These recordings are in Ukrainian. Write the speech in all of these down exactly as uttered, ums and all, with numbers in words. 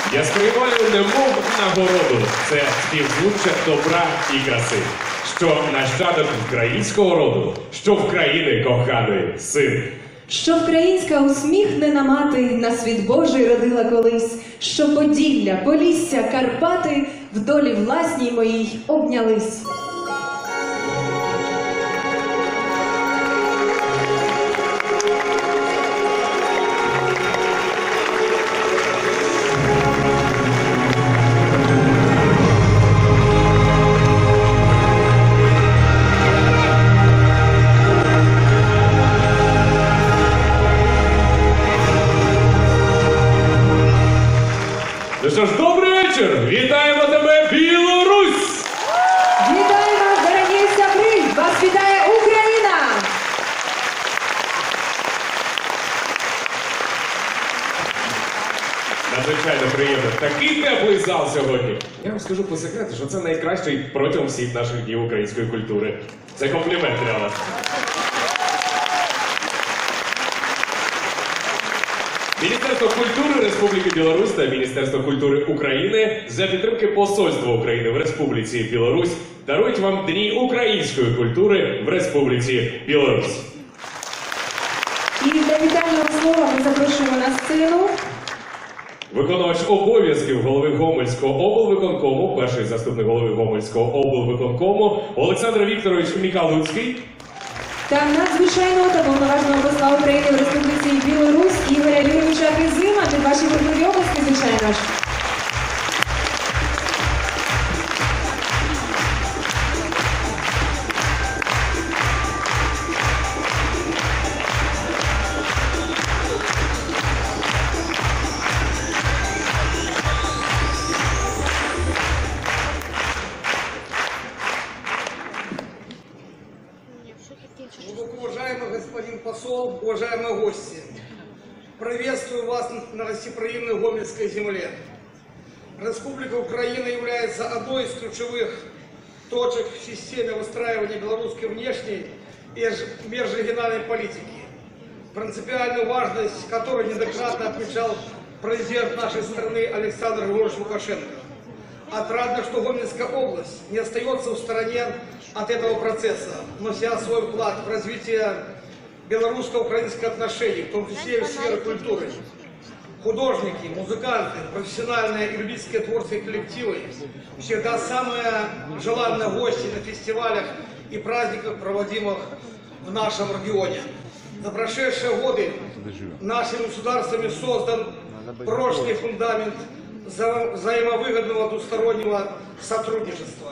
Я сприймаю немов нагороду. Це співзвуччя добра і краси. Що нащадок українського роду, що в країни коханий син. Що вкраїнська усміхнена мати на світ Божий родила колись, що Поділля, Полісся, Карпати в долі власній моїй обнялись. Ну що ж, добрий вечір! Вітаємо тебе, Білорусь! Вітаємо, дорогі сябри! Вас вітає Україна! Надзвичайно приємно. Такий теплий зал сьогодні. Я вам скажу по секрету, що це найкращий протягом всіх наших днів української культури. Це комплімент для вас. Міністерство культури Республіки Білорусь та Міністерство культури України за підтримки Посольства України в Республіці Білорусь дарують вам Дні української культури в Республіці Білорусь. І для вітального слова ми запрошуємо на сцену Виконувач обов'язків голови Гомельського облвиконкому, перший заступник голови Гомельського облвиконкому Олександр Вікторович Міхалуцький та надзвичайного та повноважного посла України в Республіці Білорусь Ігоря Юрійовича Кизима. Під ваші бурхливі обласки, звичайно ж. Уважаемый господин посол, уважаемые гости, приветствую вас на гостеприимной Гомельской земле. Республика Украина является одной из ключевых точек в системе выстраивания белорусской внешней и межрегиональной политики, принципиальную важность которой неоднократно отмечал президент нашей страны Александр Григорьевич Лукашенко. Отрадно, что Гомельская область не остается в стороне от этого процесса, внося свой вклад в развитие белорусско-украинских отношений, в том числе и в сфере культуры. Художники, музыканты, профессиональные и любительские творческие коллективы всегда самые желанные гости на фестивалях и праздниках, проводимых в нашем регионе. За прошедшие годы нашими государствами создан прочный фундамент взаимовыгодного двустороннего сотрудничества.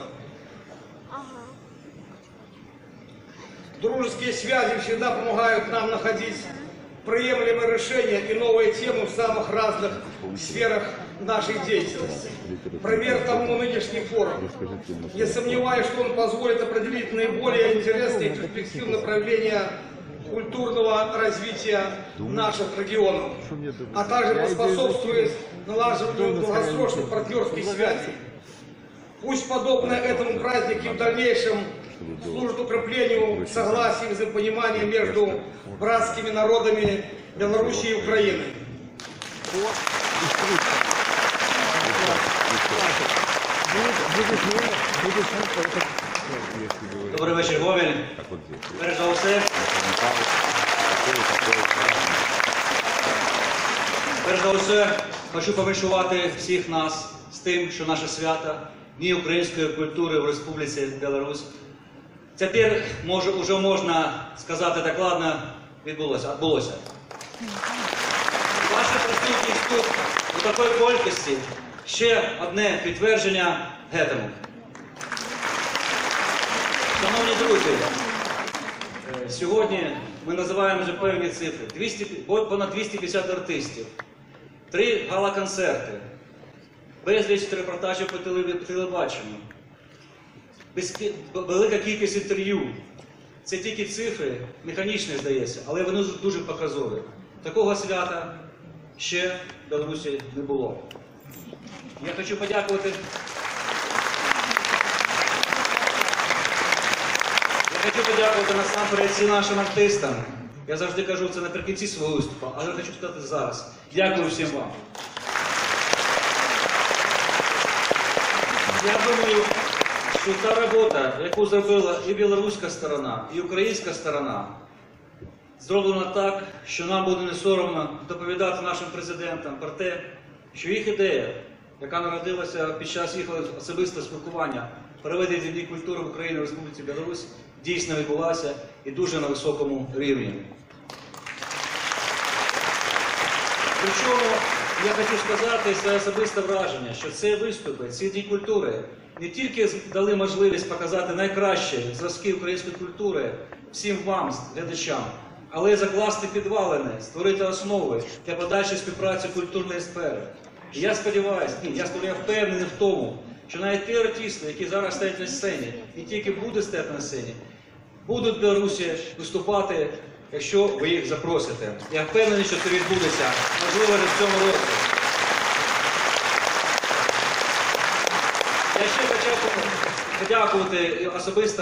Дружеские связи всегда помогают нам находить приемлемые решения и новые темы в самых разных сферах нашей деятельности. Пример тому нынешний форум. Не сомневаюсь, что он позволит определить наиболее интересные и перспективные направления культурного развития наших регионов, а также поспособствует налаживанию долгосрочных партнерских связей. Пусть подобные этому праздники в дальнейшем служат укреплению согласия и взаимопонимания между братскими народами Беларуси и Украины. Добрий вечір, Гомель. Перш за все, перш за все, хочу повіншувати всіх нас з тим, що наше свято Дні української культури в Республіці Білорусь тепер, може, вже можна сказати так ладно, відбулося, відбулося. Ваша присутність тут у такій кількості ще одне підтвердження гетому. Шановні друзі, сьогодні ми називаємо вже певні цифри. двісті, понад двісті п'ятдесят артистів, три гала-концерти, безліч репортажів по телебаченню, велика кількість інтерв'ю. Це тільки цифри, механічні, здається, але вони дуже показові. Такого свята ще в Білорусі не було. Я хочу подякувати Я хочу подякувати насамперед всім нашим артистам. Я завжди кажу це наприкінці свого виступу, але хочу сказати зараз. Дякую всім вам. Я думаю, що та робота, яку зробила і білоруська сторона, і українська сторона, зроблена так, що нам буде не соромно доповідати нашим президентам про те, що їх ідея, яка народилася під час їх особистого спілкування, проведення Дні культури в Україні в Республіці Білорусь, дійсно відбулася і дуже на високому рівні. Причому я хочу сказати своє особисте враження, що ці виступи, ці Дні культури не тільки дали можливість показати найкращі зразки української культури всім вам, глядачам, але й закласти підвалини, створити основи для подальшої співпраці культурної сфери. І я сподіваюся, ні, я сподіваюся, впевнений в тому, що навіть ті артисти, які зараз стоять на сцені, і тільки будуть стояти на сцені, будуть в Білорусі виступати, якщо ви їх запросите. Я впевнений, що це відбудеться, можливо, вже в цьому році. Я ще хотів подякувати особисто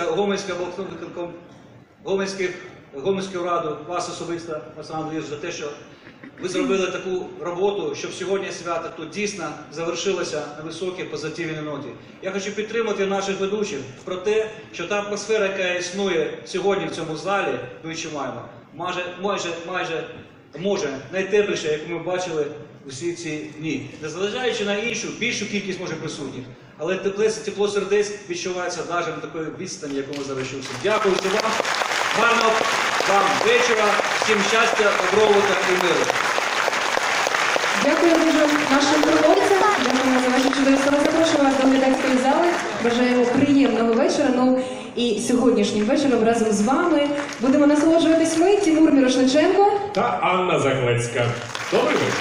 Гомельську раду, вас особисто, Олександр Андрійович, за те, що ви зробили таку роботу, щоб сьогодні свято тут дійсно завершилося на високій позитивній ноті. Я хочу підтримати наших ведучих про те, що та атмосфера, яка існує сьогодні в цьому залі, двічі маємо, майже, майже, майже, може, найтепліша, яку ми бачили усі ці дні. Незважаючи на іншу, більшу кількість може присутніх, але тепло, тепло сердець відчувається навіть на такої відстані, яку ми зараз чули. Дякую вам, гарного вам вечора, всім щастя, добробута і миру. Дякую дуже нашим проводцям, дякую за ваші чудові слова. Запрошую вас до глядацької зали. Бажаємо приємного вечора. Ну і сьогоднішнім вечором разом з вами будемо насолоджуватись ми, Тимур Мірошниченко та Анна Заклецька. Добрий вечір.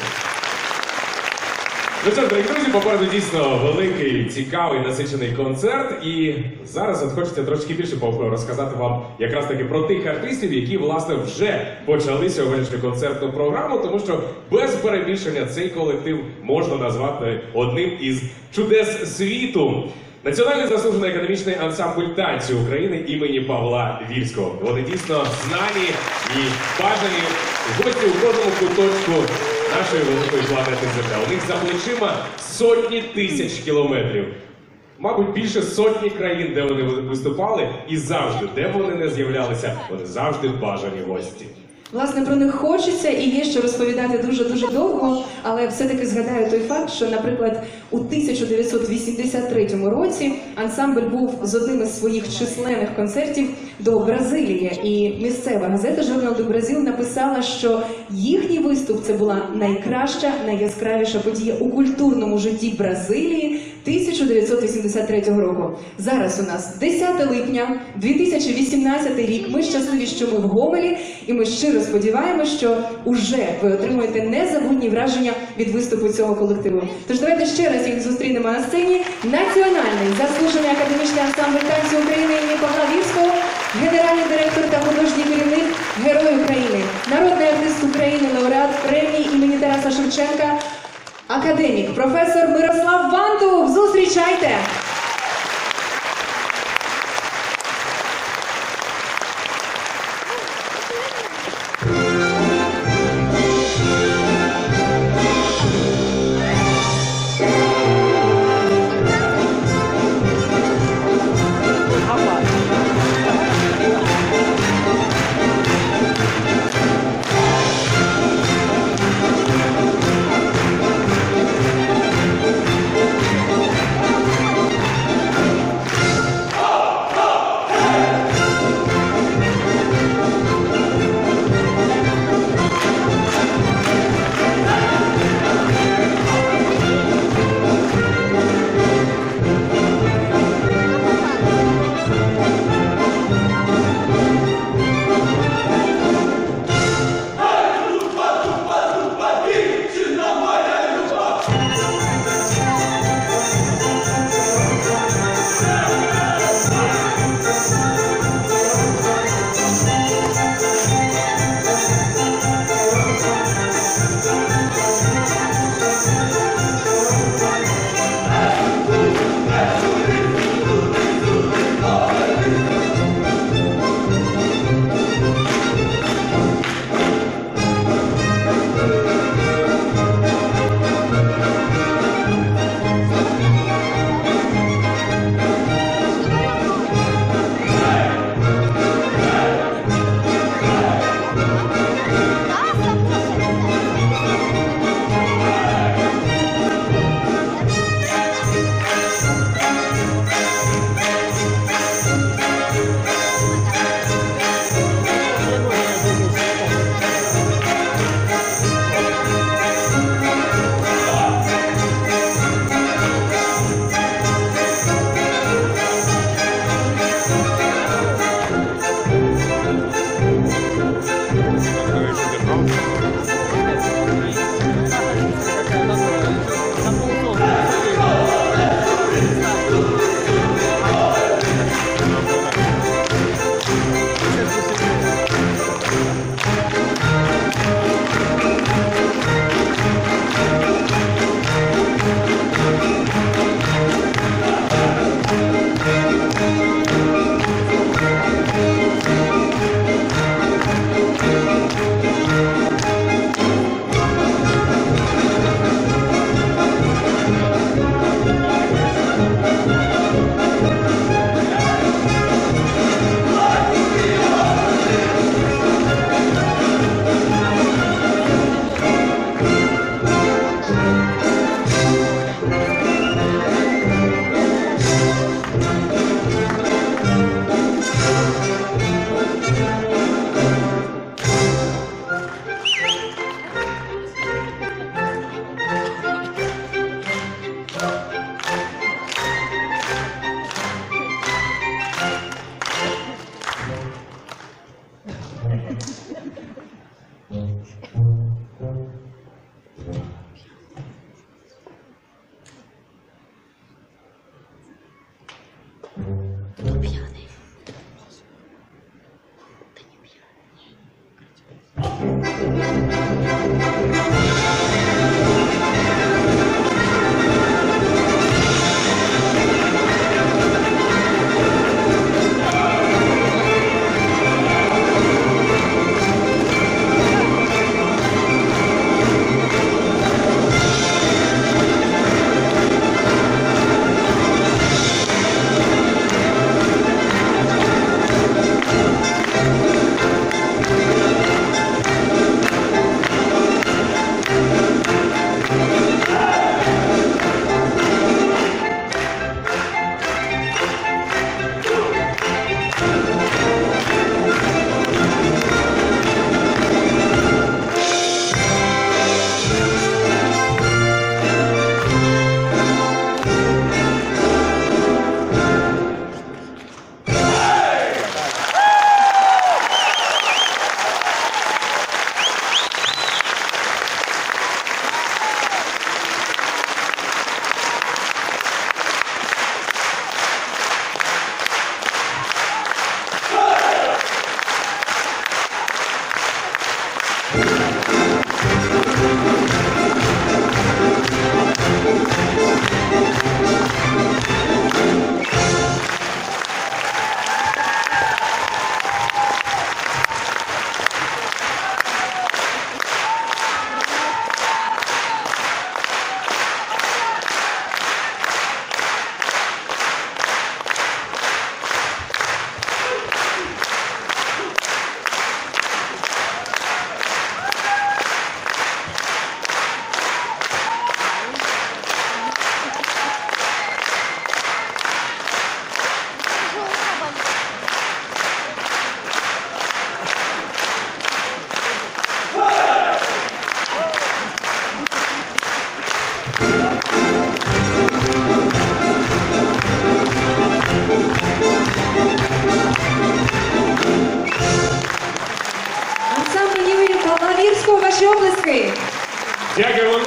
Ну що, дорогі друзі, попереду дійсно великий, цікавий, насичений концерт. І зараз от хочеться трошки більше розказати вам якраз таки про тих артистів, які, власне, вже почали сьогоднішню концертну програму, тому що без перебільшення цей колектив можна назвати одним із чудес світу. Національний заслужений академічний ансамбль танцю України імені Павла Вільського. Вони дійсно знані і бажані гості у кожному куточку нашої великої планети Земля. У них за плечима сотні тисяч кілометрів. Мабуть, більше сотні країн, де вони виступали, і завжди, де б вони не з'являлися, вони завжди бажані гості. Власне, про них хочеться і є що розповідати дуже-дуже довго, але все-таки згадаю той факт, що, наприклад, у тисяча дев'ятсот вісімдесят третьому році ансамбль був з одним із своїх численних концертів до Бразилії. І місцева газета «Журнал до Бразил» написала, що їхній виступ – це була найкраща, найяскравіша подія у культурному житті Бразилії тисяча дев'ятсот вісімдесят третього року. Зараз у нас десяте липня, дві тисячі вісімнадцятий рік. Ми щасливі, що ми в Гомелі, і ми щиро сподіваємося, що уже ви отримуєте незабутні враження від виступу цього колективу. Тож давайте ще раз їх зустрінемо на сцені. Національний заслужений академічний ансамбль танцю України імені Павла Вільського, генеральний директор та художній керівник, Герой України, народний артист України, лауреат премії імені Тараса Шевченка, академік, професор Мирослав Вантух. Зустрічайте!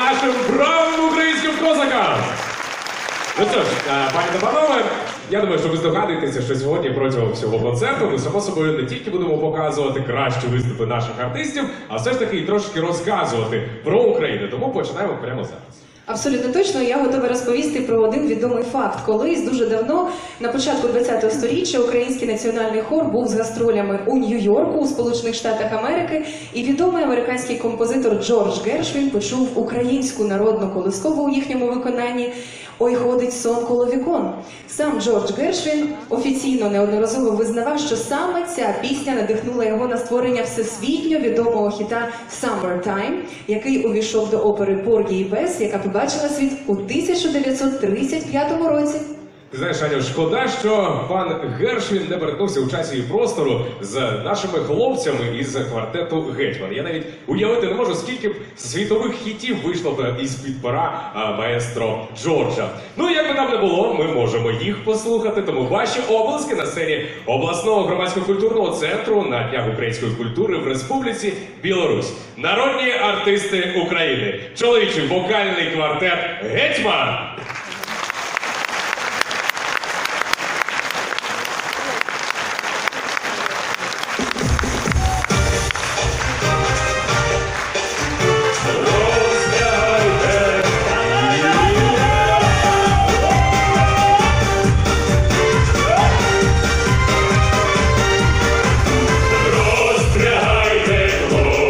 нашим бравим українським козакам! Ну що ж, е, пані та панове, я думаю, що ви здогадуєтеся, що сьогодні протягом всього концерту ми, само собою, не тільки будемо показувати кращі виступи наших артистів, а все ж таки і трошки розказувати про Україну. Тому починаємо прямо зараз. Абсолютно точно, я готова розповісти про один відомий факт. Колись дуже давно, на початку ХХ століття, український національний хор був з гастролями у Нью-Йорку, у Сполучених Штатах Америки, і відомий американський композитор Джордж Гершвін почув українську народну колискову у їхньому виконанні «Ой, ходить сон коло вікон». Сам Джордж Гершвін офіційно неодноразово визнавав, що саме ця пісня надихнула його на створення всесвітньо відомого хіта «Summertime», який увійшов до опери «Поргі і Бес», яка побачила світ у тисяча дев'ятсот тридцять п'ятому році. Ти знаєш, Аню, шкода, що пан Гершвін не перетнувся у часі і простору з нашими хлопцями із квартету «Гетьман». Я навіть уявити не можу, скільки б світових хітів вийшло б із-під пера а, маестро Джорджа. Ну, як би там не було, ми можемо їх послухати, тому ваші обласки на сцені обласного громадсько-культурного центру на Днях української культури в Республіці Білорусь. Народні артисти України. Чоловічий вокальний квартет «Гетьман».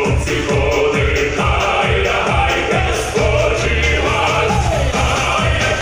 Спочивать, хай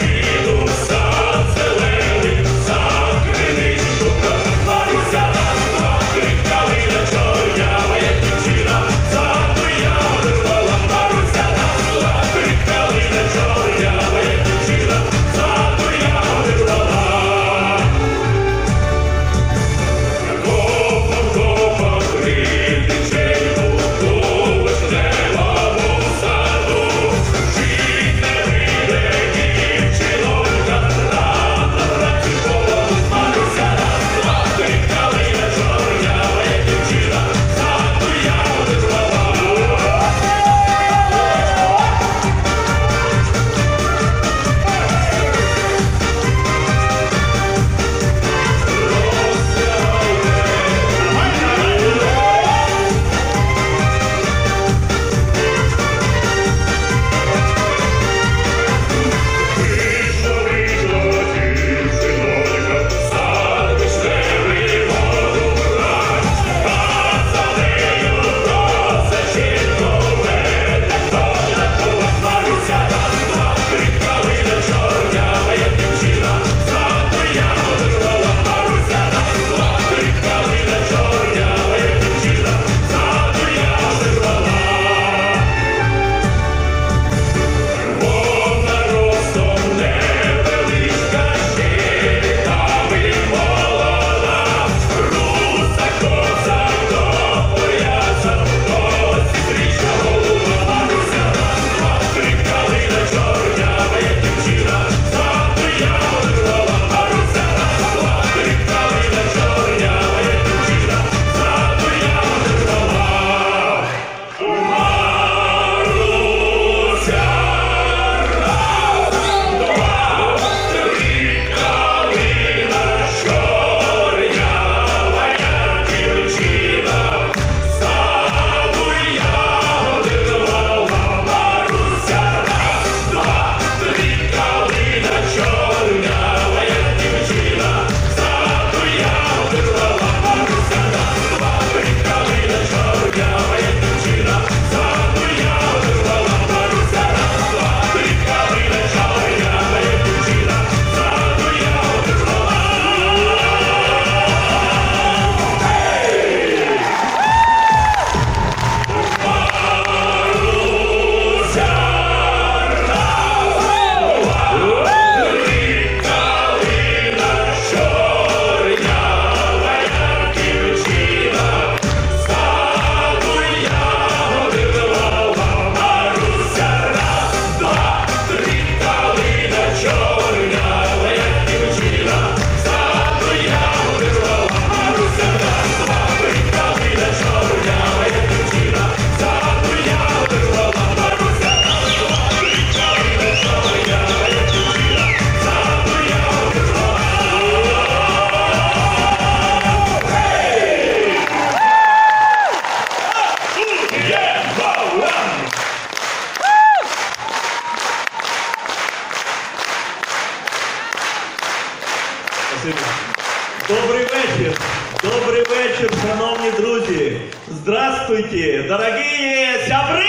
Спасибо. Добрый вечер. Добрый вечер, шановні друзі. Здравствуйте, дорогие сябри!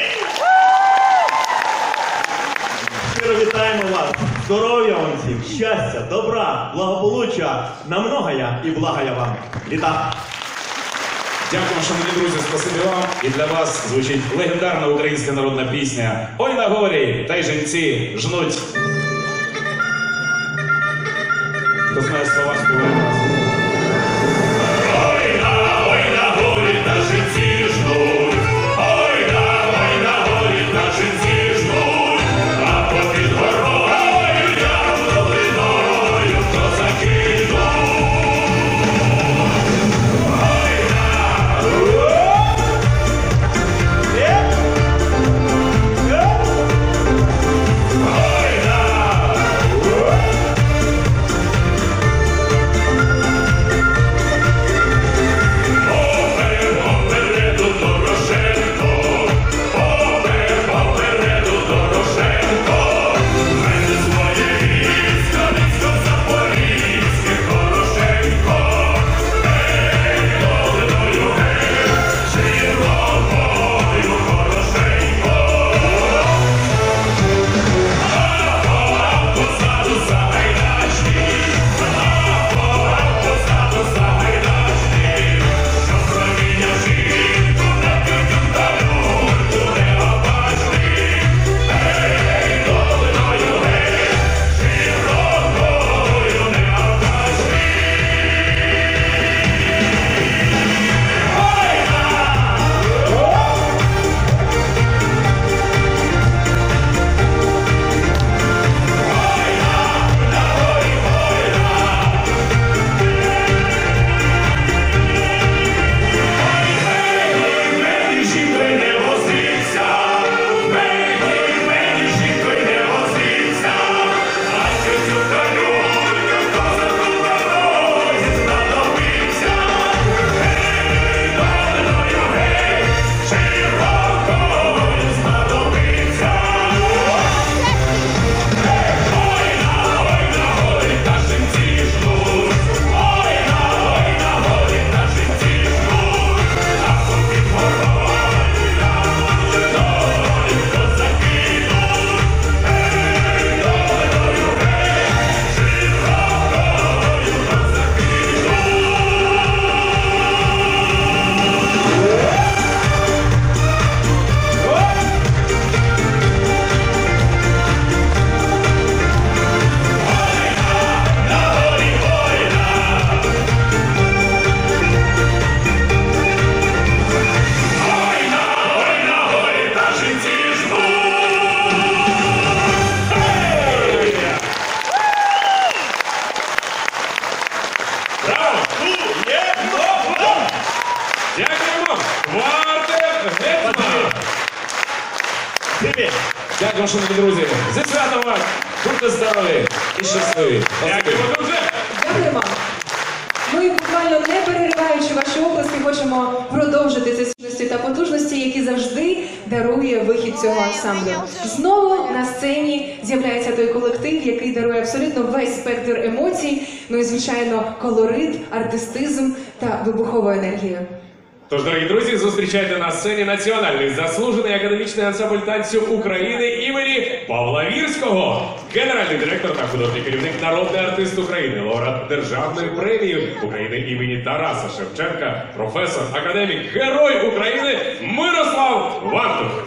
Щиро вітаємо вас. Здоров'я вам всім, щастя, добра, благополуччя, на многоя і благая вам. Літа. Дякую, шановні друзі, спасибі вам. І для вас звучить легендарна українська народна пісня «Ой на горі, та й жінці жнуть». Хто знає слова, співає нас. Ой на, ой на горі, та жінці жнуть. Ой на, ой на горі, та жінці жнуть. А попід горою я долиною козаки йдуть. Дякую, шановні друзі. Зі святом вас! Будьте здорові і щасливі. Дякуємо дуже! Дякуємо. Ну і буквально не перериваючи ваші оплески, хочемо продовжити ці сутності та потужності, які завжди дарує вихід цього ансамблю. Знову на сцені з'являється той колектив, який дарує абсолютно весь спектр емоцій, ну і, звичайно, колорит, артистизм та вибухову енергію. Тож, дорогі друзі, зустрічайте на сцені національний заслужений академічний ансамбль танцю України імені Павла Вірського, генеральний директор та художній керівник, народний артист України, лауреат Державної премії України імені Тараса Шевченка, професор, академік, герой України Мирослав Вантух.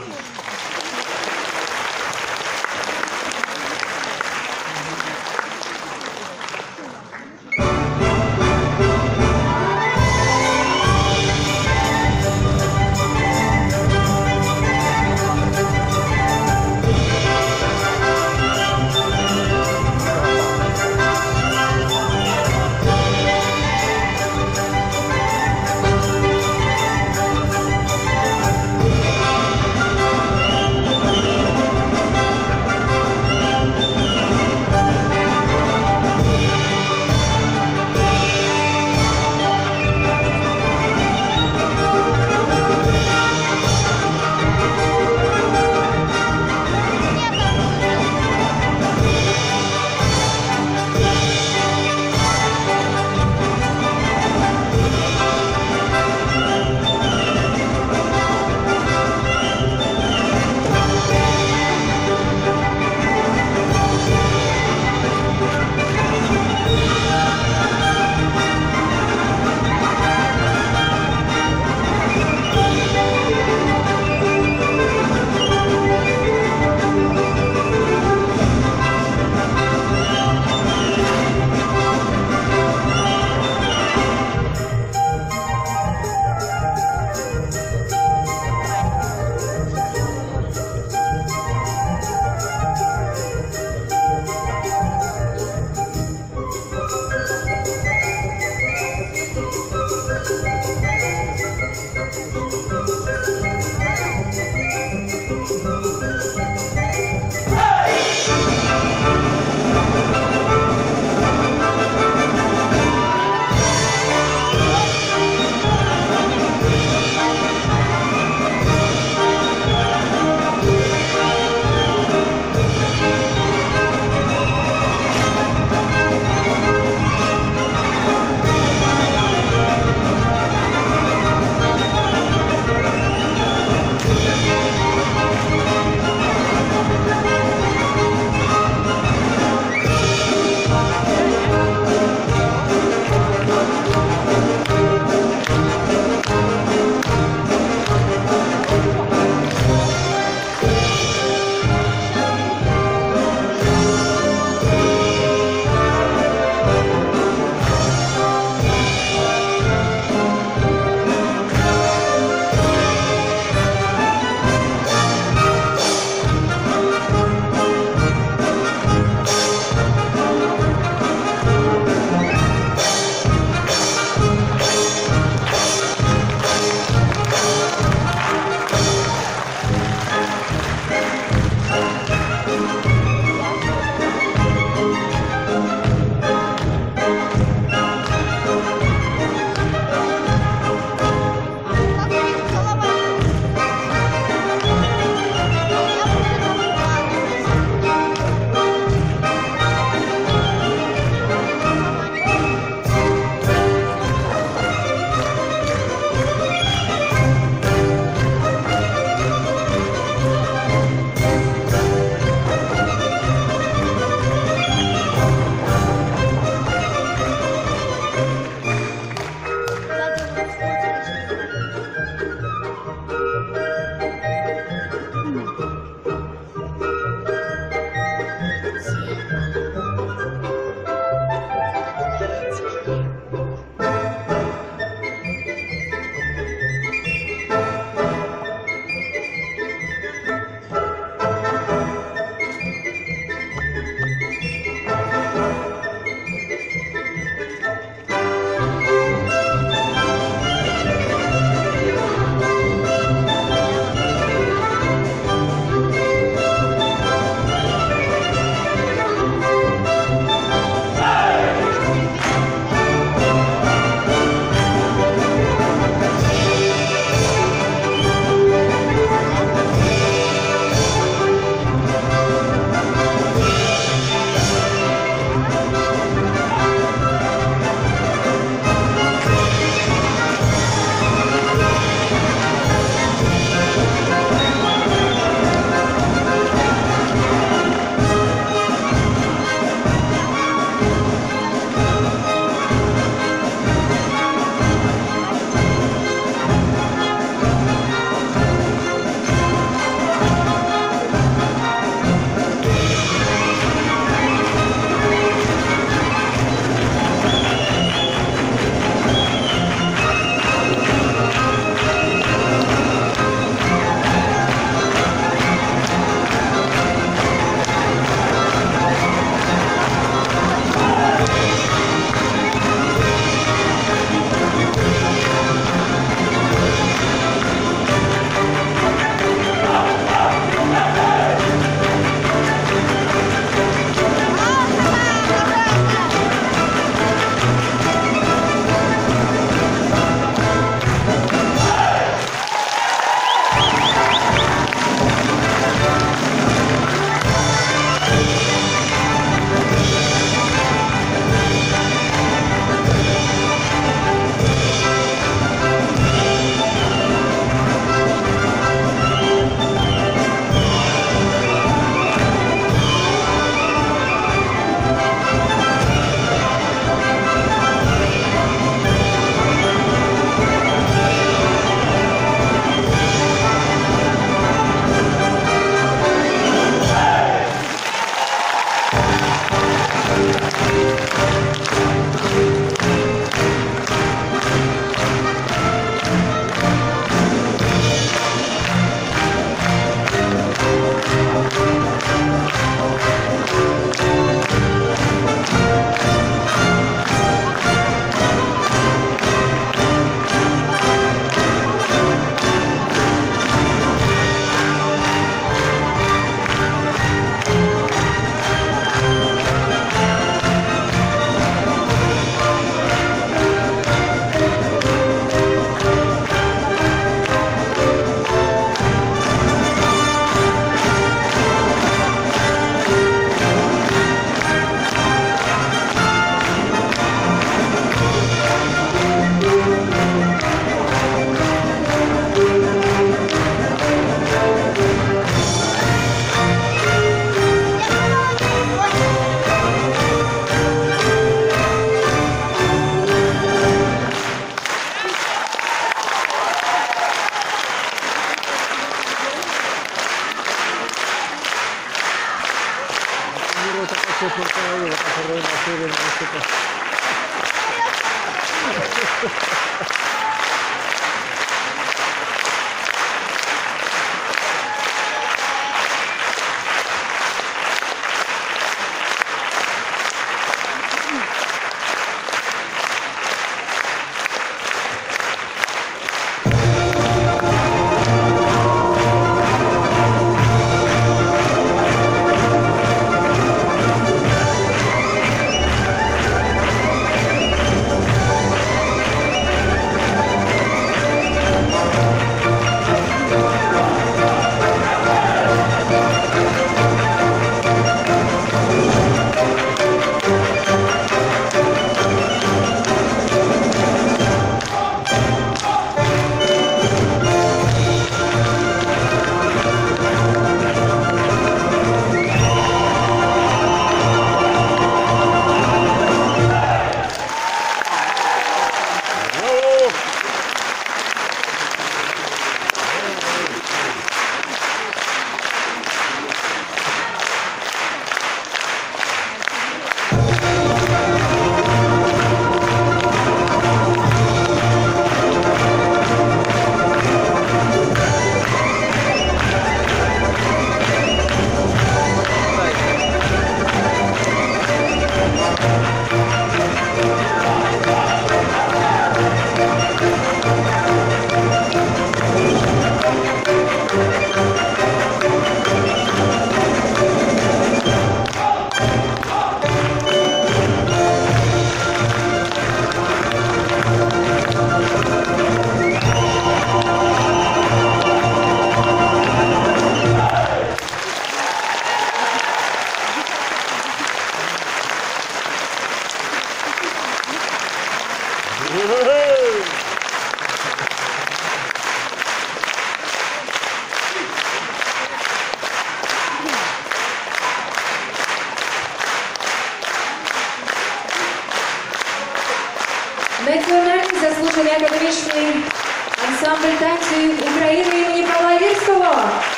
Національний заслужений академічний ансамбль танців України імені Павла Вірського.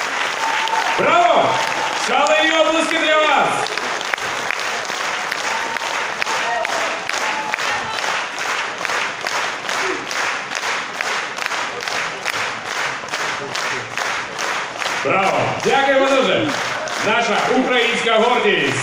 Браво! Шалені оплески для вас! Браво! Дякуємо дуже! Наша українська гордість!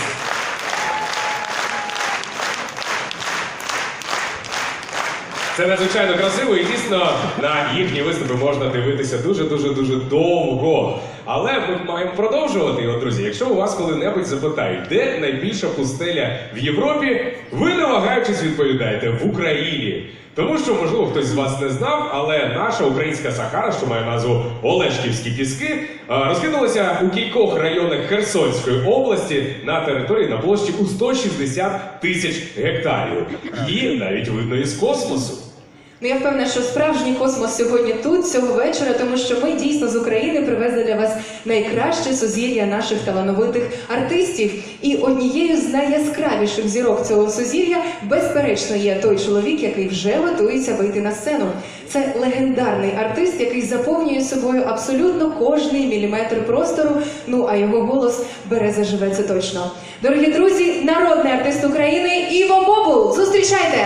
Це надзвичайно красиво і дійсно на їхні виступи можна дивитися дуже-дуже-дуже довго. Але ми маємо продовжувати. І от, друзі, якщо у вас коли-небудь запитають, де найбільша пустеля в Європі, ви не вагаючись відповідаєте – в Україні. Тому що, можливо, хтось з вас не знав, але наша українська Сахара, що має назву Олешківські піски, розкинулася у кількох районах Херсонської області на території на площі у сто шістдесят тисяч гектарів. Її навіть видно із космосу. Ну, я впевнена, що справжній космос сьогодні тут, цього вечора, тому що ми дійсно з України привезли для вас найкраще сузір'я наших талановитих артистів. І однією з найяскравіших зірок цього сузір'я, безперечно, є той чоловік, який вже готується вийти на сцену. Це легендарний артист, який заповнює собою абсолютно кожний міліметр простору, ну а його голос бере заживе, це точно. Дорогі друзі, народний артист України Іво Бобул. Зустрічайте!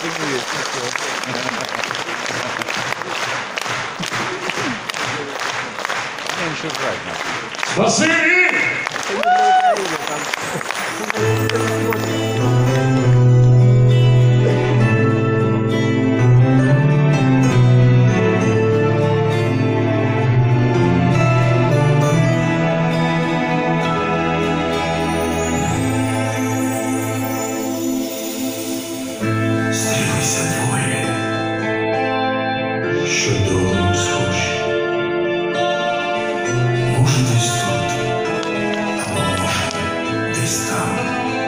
Меньше жрать надо. Спасибі! Стрілися двоє, що долу схожі. Може десь тут, або може десь там.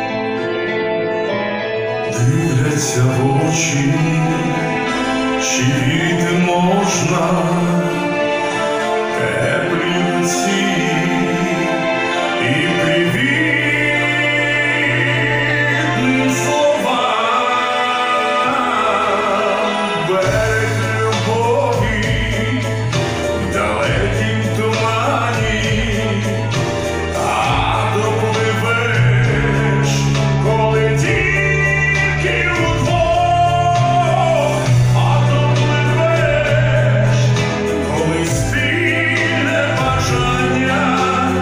Дивляться в очі, чи війти можна, теплі ці і привітні слова. Берег любові в далекім тумані, а допливеш, коли тільки удвох, а допливеш, коли спільне бажання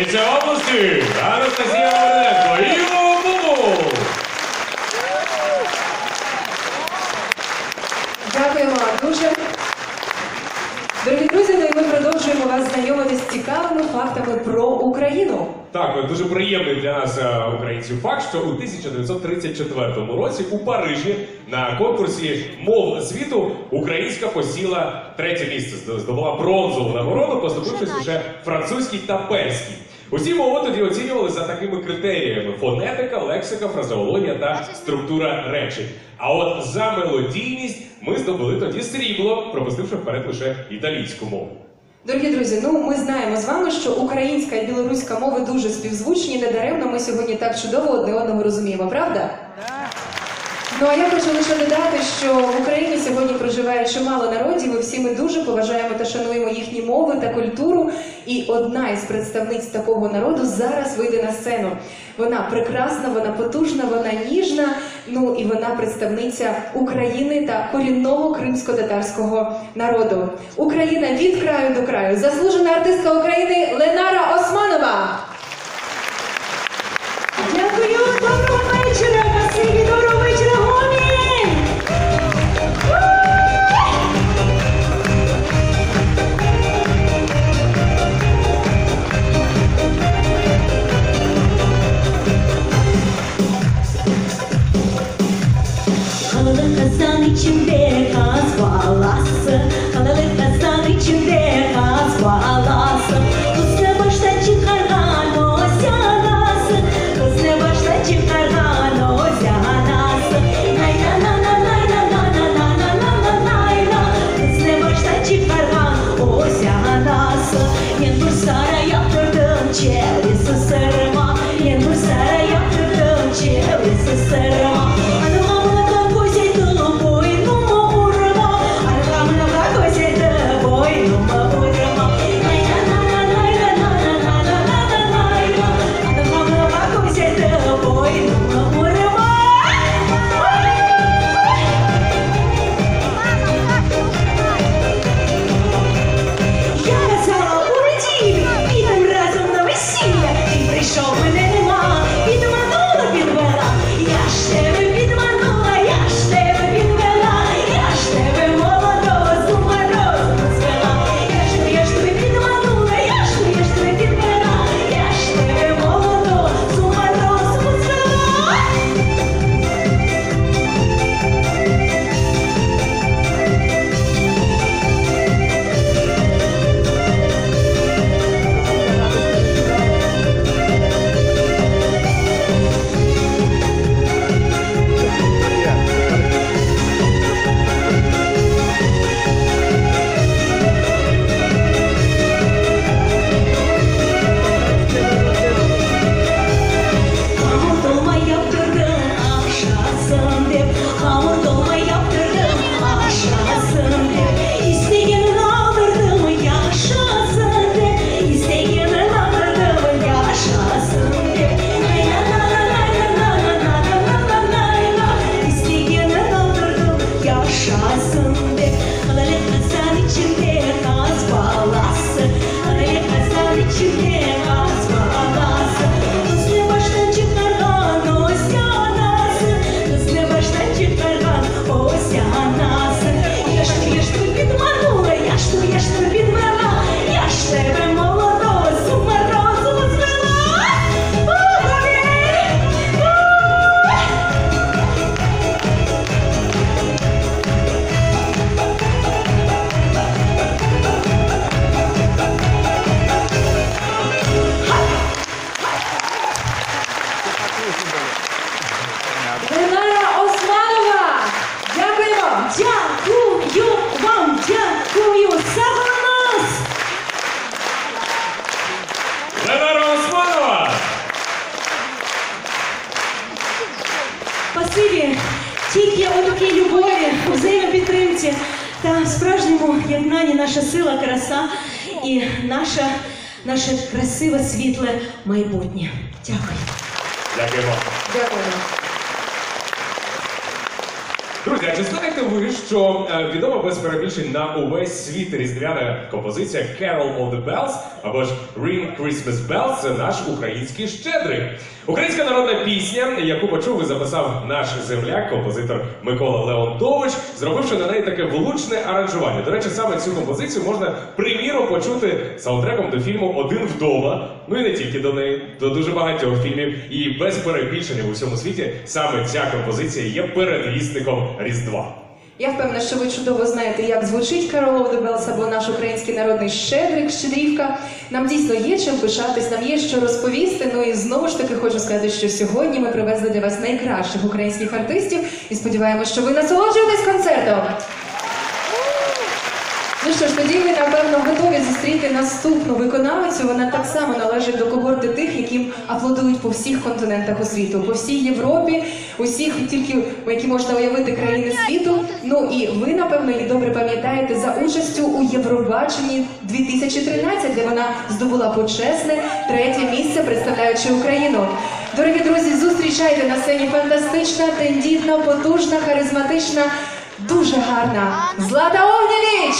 Вінниця області, Анастасія Моренко і Бубу. Дякуємо вам дуже. Дорогі друзі, ну і ми продовжуємо вас знайомити з цікавими фактами про Україну. Так, дуже приємний для нас, е, українців, факт, що у тисяча дев'ятсот тридцять четвертому році у Парижі на конкурсі мов світу українська посіла третє місце, здобула бронзову нагороду, поступившись лише французькій та перській. Усі мови тоді оцінювали за такими критеріями: фонетика, лексика, фразеологія та структура речень. А от за мелодійність ми здобули тоді срібло, пропустивши вперед лише італійську мову. Дорогі друзі, ну ми знаємо з вами, що українська і білоруська мови дуже співзвучні, недаремно ми сьогодні так чудово одне одного розуміємо, правда? Ну а я хочу лише додати, що в Україні сьогодні проживає чимало народів, і всі ми дуже поважаємо та шануємо їхні мови та культуру. І одна із представниць такого народу зараз вийде на сцену. Вона прекрасна, вона потужна, вона ніжна, ну і вона представниця України та корінного кримсько-татарського народу. Україна від краю до краю. Заслужена артистка України Ленара Османова. Дякую, доброго вечора, Василі, доброго вечора, Гомель! Халали Казан içinde kaz balası, Халали Казан içinde kaz balası, Kızla baştan çıkargan o zyanası, Kızla baştan çıkargan o zyanası, Nay na na na nay na na na na na na na nay na, Kızla baştan çıkargan o zyanası, Yendur sara yaptırdım çevresi sırma, Yendur sara yaptırdım çevresi sırma, Ленара Османова! Дякуємо! Дякую вам! Дякую! Сагаланос! Ленара Османова! Спасибі! Тільки у такій любові, взаємопідтримці та справжньому єднанні наша сила, краса і наша, наше красиве, світле майбутнє. Дякую. Дякуємо. Дякуємо. Друзі, а чи знаєте ви, що е, відома без перебільшень на увесь світ різдвяна композиція Carol of the Bells, або ж Ring Christmas Bells – це наш український щедрик. Українська народна пісня, яку почув і записав наш земляк, композитор Микола Леонтович, зробивши на неї таке влучне аранжування. До речі, саме цю композицію можна приміром почути саундтреком до фільму «Один вдома», ну і не тільки до неї, до дуже багатьох фільмів. І без перебільшення в усьому світі саме ця композиція є передвісником Різдва. Я впевнена, що ви чудово знаєте, як звучить Carol of the Bells або наш український народний щедрик, щедрівка. Нам дійсно є чим пишатись, нам є що розповісти. Ну і знову ж таки хочу сказати, що сьогодні ми привезли для вас найкращих українських артистів і сподіваємося, що ви насолоджуєтесь концертом. Ну що ж, тоді ви, напевно, готові зустріти наступну виконавицю. Вона так само належить до когорти тих, яким аплодують по всіх континентах у світу, по всій Європі, усіх тільки, які можна уявити країни світу. Ну і ви, напевно, її добре пам'ятаєте за участю у Євробаченні дві тисячі тринадцять, де вона здобула почесне третє місце, представляючи Україну. Дорогі друзі, зустрічайте на сцені фантастична, тендітна, потужна, харизматична, дуже гарна Злата Огнєвіч!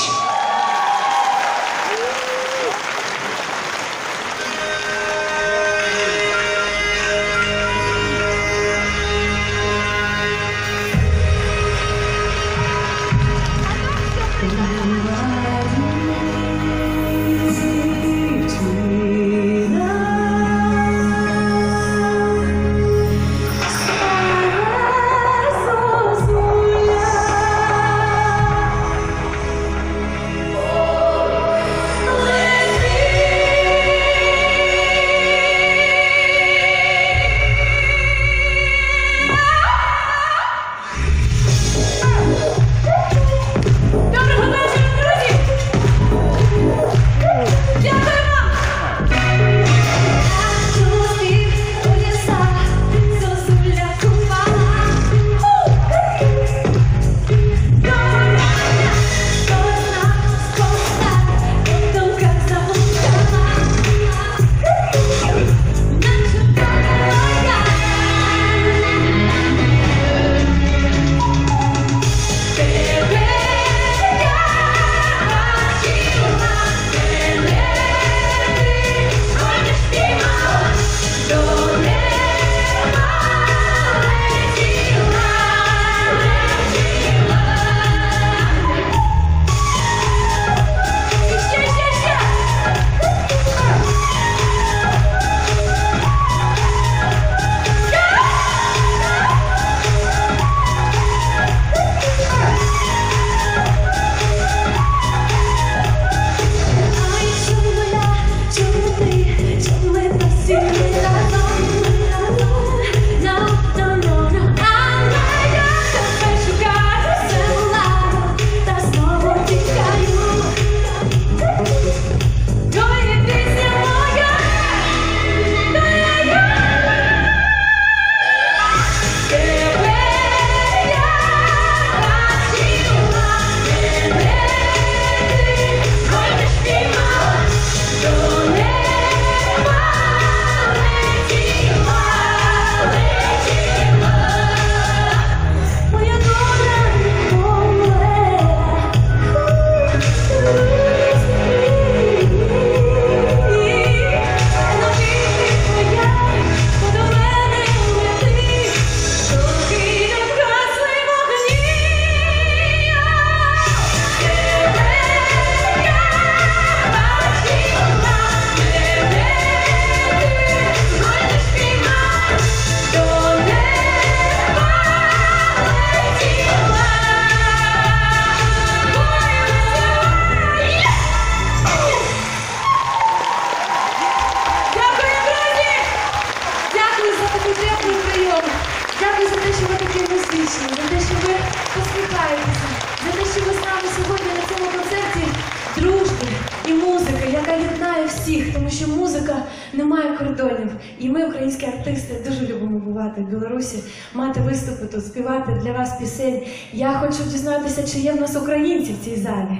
всіх, тому що музика не має кордонів. І ми, українські артисти, дуже любимо бувати в Білорусі, мати виступи тут, співати для вас пісень. Я хочу дізнатися, чи є в нас українці в цій залі.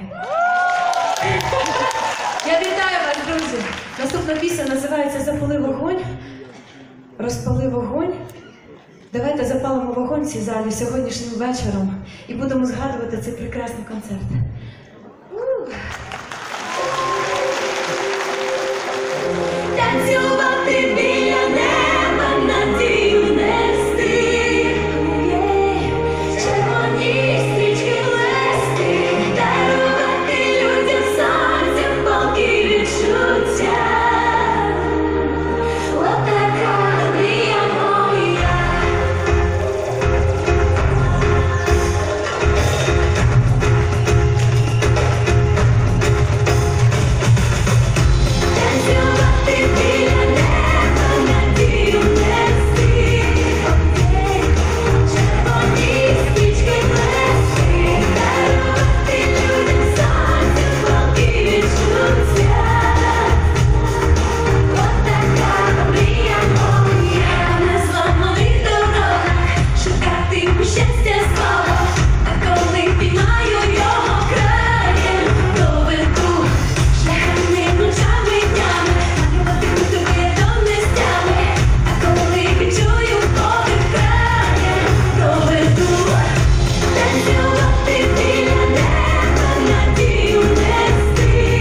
Я вітаю вас, друзі! Наступна пісня називається «Запали вогонь». Розпали вогонь. Давайте запалимо вогонь в цій залі сьогоднішнім вечором і будемо згадувати цей прекрасний концерт. Танцювати біля неба, надію нести, червоні стрічки плести, дарувати людям сонцем палки відчуття. Отака мрія моя. Танцювати біля неба, надію нести, червоні стрічки плести, дарувати людям сонцем палки відчуття. Отака мрія моя. На зламаних дорогах шукати щастя свого, а коли піймаю його краєм, доведу шляхами, ночами, днями, мандрувати крутими тонестями, а коли відчую подих краєм, доведу. Танцювати біля неба, надію нести,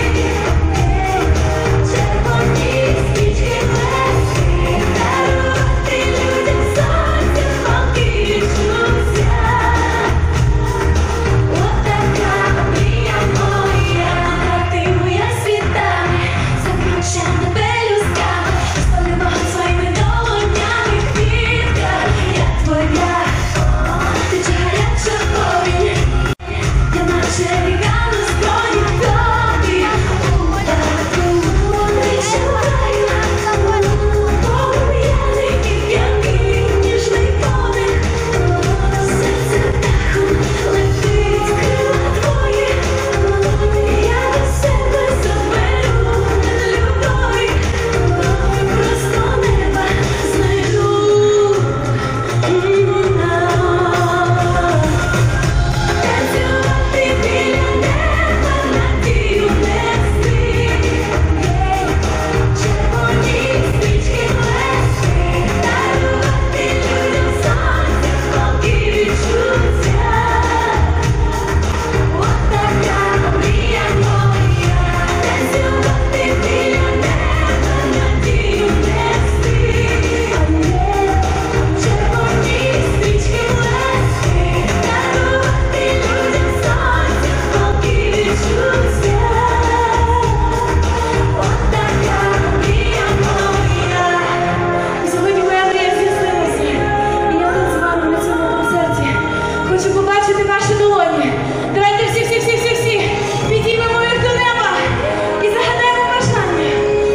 червоні стрічки плести, дарувати людям сонцем палки відчуття. Отака мрія моя. Ти моя світами, закруча тебе люсками, розпали вогонь своїми долонями, квітка, я твоя, ти чи гаряча повінь, я наче ріка на зброї тобі, удару, відчуваю, полум'яний і п'яний ніжний подих, серце птахом летить, крила твої, я до себе заберу любові, просто неба знайду. Танцювати біля неба, надію нести, червоні стрічки плести, дарувати людям сонцем палки відчуття. Отака мрія моя. Танцювати біля неба, надію нести, червоні стрічки плести, дарувати людям сонцем палки відчуття. Отака мрія моя. Сьогодні моя мрія здійснилася, і я тут з вами на цьому концерті. Хочу побачити ваші долоні. Давайте всі-всі-всі-всі-всі підіймемо їх до неба і загадаємо бажання.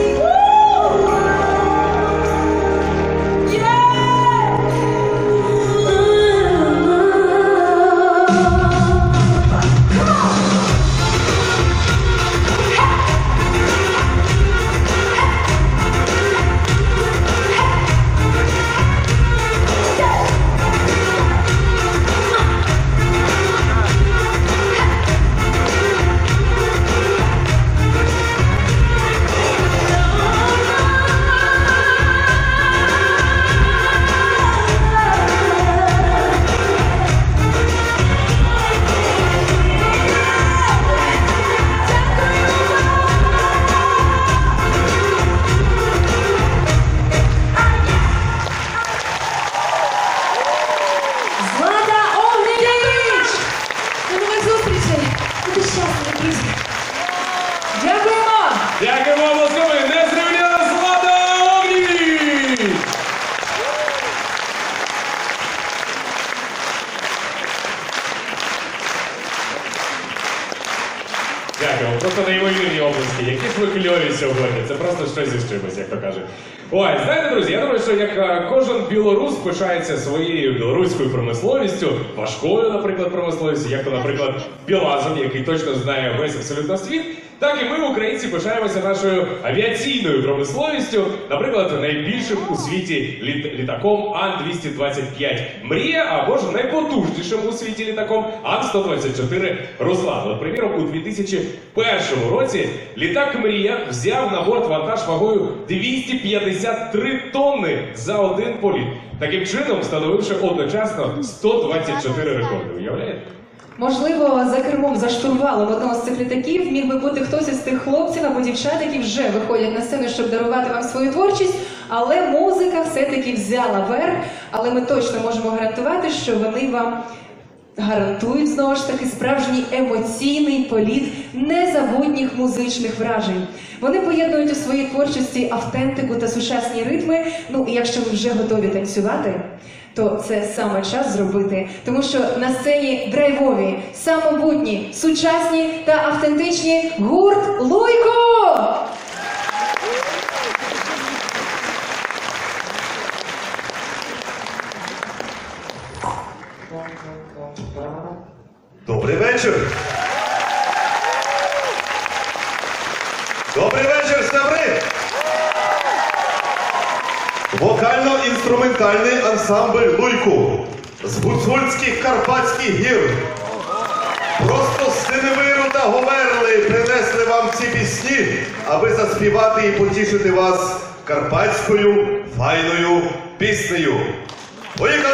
Злата Огнєвіч! До нових зустрічей! Будьте щасливі, друзі! Дякуємо! Дякуємо вам, ласкаві, незрівняна Злата Огнєвіч! Дякую, просто неймовірні області. Які ж ви кльові сьогодні. Це просто щось із чимось, як то кажуть. Ой, знаєте, друзі, я думаю, що як е, кожен білорус пишається своєю білоруською промисловістю, важкою, наприклад, промисловістю, як то, наприклад, Білазов, який точно знає весь абсолютно світ, Так і ми, українці, пишаємося нашою авіаційною промисловістю, наприклад, найбільшим у світі літ- літаком Ан двісті двадцять п'ять Мрія, або ж найпотужнішим у світі літаком Ан сто двадцять чотири Руслан. От, приміром, у дві тисячі першому році літак Мрія взяв на борт вантаж вагою двісті п'ятдесят три тонни за один політ, таким чином встановивши одночасно сто двадцять чотири рекорди. Уявляєте? Можливо, за кермом, за штурвалом одного з цих літаків міг би бути хтось із тих хлопців або дівчат, які вже виходять на сцену, щоб дарувати вам свою творчість, але музика все-таки взяла верх, але ми точно можемо гарантувати, що вони вам гарантують, знову ж таки, справжній емоційний політ незабутніх музичних вражень. Вони поєднують у своїй творчості автентику та сучасні ритми. Ну, і якщо ви вже готові танцювати, то це саме час зробити, тому що на сцені драйвові, самобутні, сучасні та автентичні гурт «Луйко». Добрий вечір! Добрий вечір, сябри! Вокально-інструментальний ансамбль «Луйку» з гуцульських Карпатських гір. Просто з Синевиру та Говерли принесли вам ці пісні, аби заспівати і потішити вас карпатською файною піснею. Поїхали!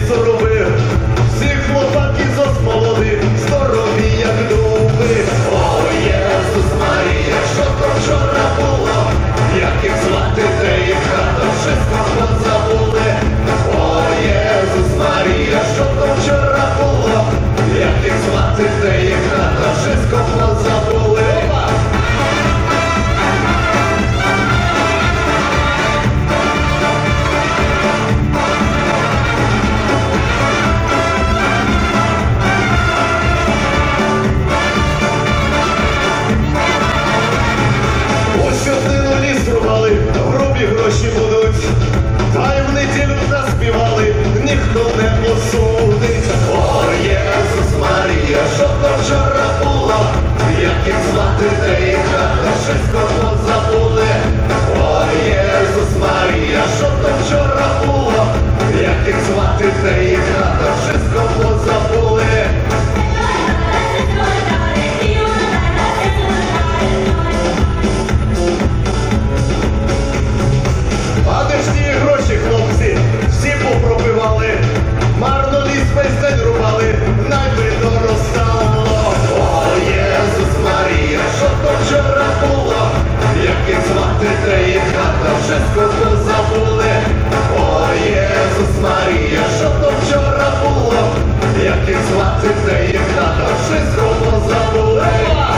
лісоруби, всі хлопаки зос молоді, здорові, як дуби. О, Єсус Марія, що то вчора було, як їх звати, де їх хата, wszystko позабули. О, Єсус Марія, що то вчора було, як їх звати, де їх хата, wszystko позабули. Грубі гроші будуть, та й в неділю заспівали, ніхто не осудить. О, Єсус Марія, що то вчора було, як їх звати, де їх хата, wszystko позабули. О, Єсус Марія, що то вчора було, як їх звати, де їх хата, wszystko позабули. А де ж ті гроші, хлопці, всі попропивали, марно ліс весь день рубали, найбридно розстало. О, Єсус Марія, що то вчора було, як їх звати, де їх хата, wszystko позабули. О, Єсус Марія, що то вчора було, як їх звати, де їх хата, wszystko позабули.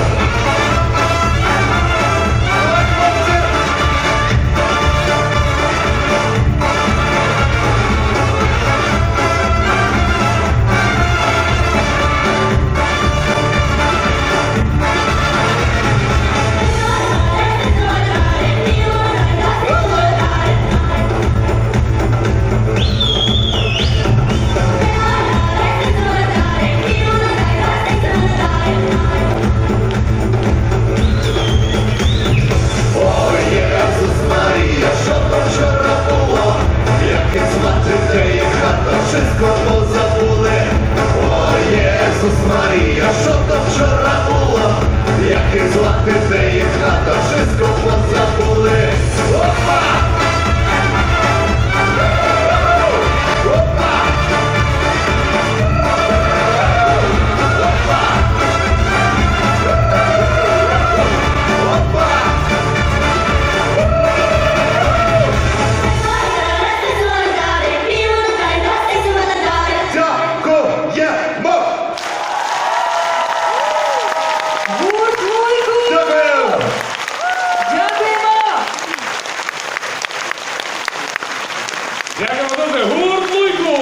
Wszystko pozabuli. O Jezus Maria, що то вчора було, як їх звати, де їх хата, wszystko позабули. Опа! Опа! Опа! Гурт Вуйку! Дякую! Дякуємо! Дякуємо дуже, гурт Вуйку!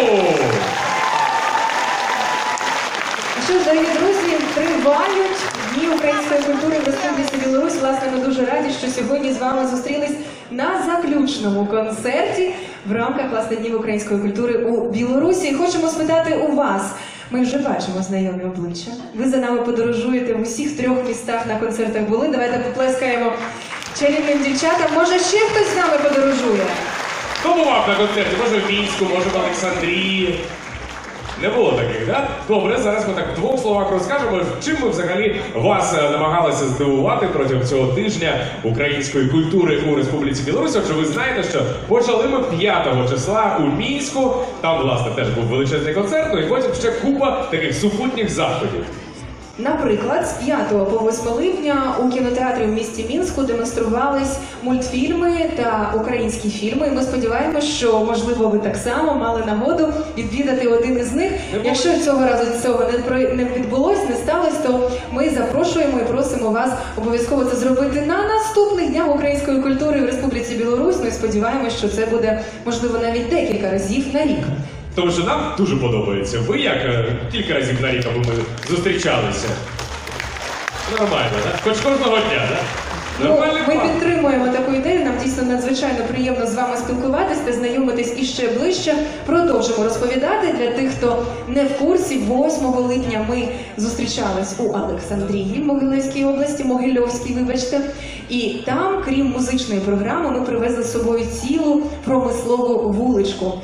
Що ж, дорогі друзі, тривають Дні української культури в Республіці Білорусь. Власне, ми дуже раді, що сьогодні з вами зустрілись на заключному концерті в рамках, власне, Днів української культури у Білорусі. І хочемо спитати у вас. Ми вже бачимо знайомі обличчя. Ви за нами подорожуєте в усіх трьох містах, на концертах були. Давайте поплескаємо чарівним дівчатам. Може, ще хтось з нами подорожує? Хто бував на концерті? Може в Мінську, може в Олександрії? Не було таких, так? Добре, зараз ми так в двох словах розкажемо, чим ми взагалі вас намагалися здивувати протягом цього тижня української культури у Республіці Білорусь. Отже, ви знаєте, що почали ми п'ятого числа у Мінську, там, власне, теж був величезний концерт, ну і потім ще купа таких супутніх заходів. Наприклад, з п'ятого по восьме липня у кінотеатрі в місті Мінську демонструвались мультфільми та українські фільми. І ми сподіваємося, що, можливо, ви так само мали нагоду відвідати один із них. Якщо цього разу цього не, про... не відбулось, не сталося, то ми запрошуємо і просимо вас обов'язково це зробити на наступних Днях української культури в Республіці Білорусь. Ну і сподіваємося, що це буде, можливо, навіть декілька разів на рік. Тому що нам дуже подобається. Ви як кілька разів на рік, аби ми зустрічалися. Нормально, так? Хоч кожного дня, так? Ну, ми підтримуємо таку ідею, нам дійсно надзвичайно приємно з вами спілкуватись та знайомитись іще ближче. Продовжимо розповідати для тих, хто не в курсі. восьмого липня ми зустрічались у Олександрії, в Могилевській області, Могильовській, вибачте. І там, крім музичної програми, ми привезли з собою цілу промислову вуличку.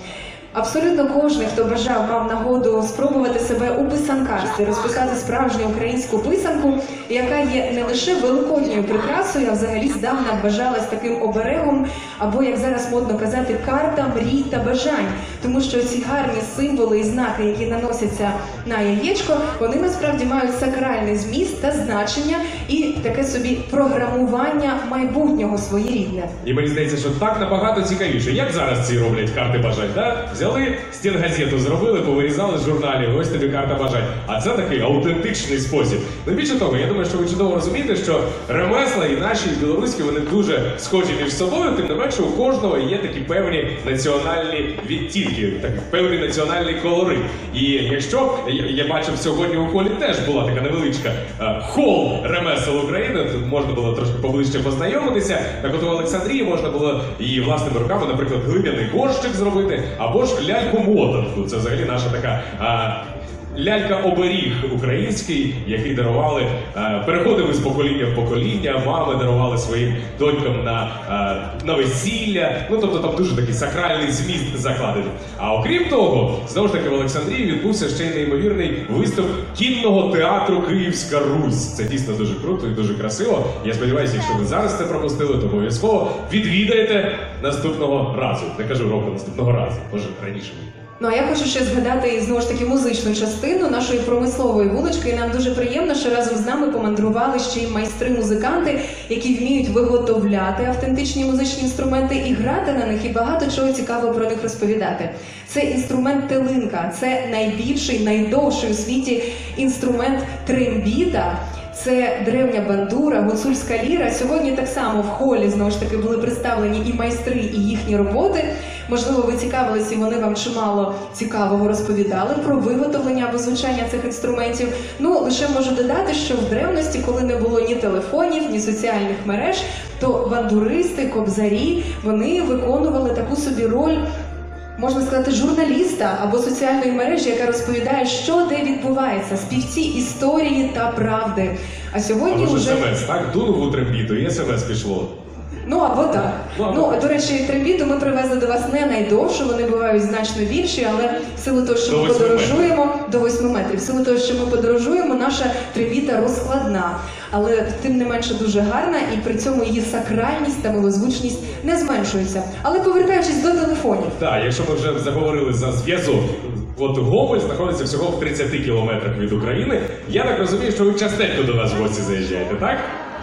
Абсолютно кожен, хто бажав, мав нагоду спробувати себе у писанкарстві, розписати справжню українську писанку, яка є не лише великодньою прикрасою, а взагалі здавна вважалась таким оберегом, або, як зараз модно казати, карта мрій та бажань. Тому що ці гарні символи і знаки, які наносяться на яєчко, вони насправді мають сакральний зміст та значення і таке собі програмування майбутнього своєрідне. І мені здається, що так набагато цікавіше. Як зараз ці роблять карти бажань, так? Взяли стінгазету, зробили, повирізали з журналів, ось тобі карта бажань. А це такий аутентичний спосіб. Ну, більше того, я думаю, що ви чудово розумієте, що ремесла і наші, і білоруські, вони дуже схожі між собою, тим не менше у кожного є такі певні національні відтінки, такий певний національний колорит. І якщо, я, я бачив сьогодні у холі теж була така невеличка е, хол ремесел України, тут можна було трошки поближче познайомитися, так от у Олександрії можна було і власними руками, наприклад, глиняний горщик зробити, або ж ляльку-мотанку. Це взагалі наша така а, лялька-оберіг український, який дарували, а, переходили з покоління в покоління, мами дарували своїм донькам на, а, на весілля. Ну, тобто там дуже такий сакральний зміст закладений. А окрім того, знову ж таки в Олександрії відбувся ще й неймовірний виступ кінного театру «Київська Русь». Це дійсно дуже круто і дуже красиво. Я сподіваюся, якщо ви зараз це пропустили, то обов'язково відвідаєте наступного разу. Не кажу року, наступного разу. Може, раніше. Ну, а я хочу ще згадати, знову ж таки, музичну частину нашої промислової вулички. І нам дуже приємно, що разом з нами помандрували ще й майстри-музиканти, які вміють виготовляти автентичні музичні інструменти і грати на них, і багато чого цікавого про них розповідати. Це інструмент телинка, це найбільший, найдовший у світі інструмент трембіта. Це древня бандура, гуцульська ліра. Сьогодні так само в холі, знову ж таки, були представлені і майстри, і їхні роботи. Можливо, ви цікавилися, і вони вам чимало цікавого розповідали про виготовлення або звучання цих інструментів. Ну, лише можу додати, що в древності, коли не було ні телефонів, ні соціальних мереж, то бандуристи, кобзарі, вони виконували таку собі роль, можна сказати, журналіста або соціальної мережі, яка розповідає, що де відбувається, співці історії та правди. А сьогодні а може вже... смс, так? Дунув у трембіту, і смс пішло. Ну, або так. Ну, ну, до речі, трембіту ми привезли до вас не найдовше, вони бувають значно більші, але в силу того, що до ми подорожуємо, метрів. до восьми метрів, в силу того, що ми подорожуємо, наша трембіта розкладна, але тим не менше дуже гарна, і при цьому її сакральність та милозвучність не зменшується. Але повертаючись до телефонів. Так, якщо ми вже заговорили за зв'язок, от Гомель знаходиться всього в тридцяти кілометрах від України. Я так розумію, що ви частенько до нас в гості заїжджаєте, так?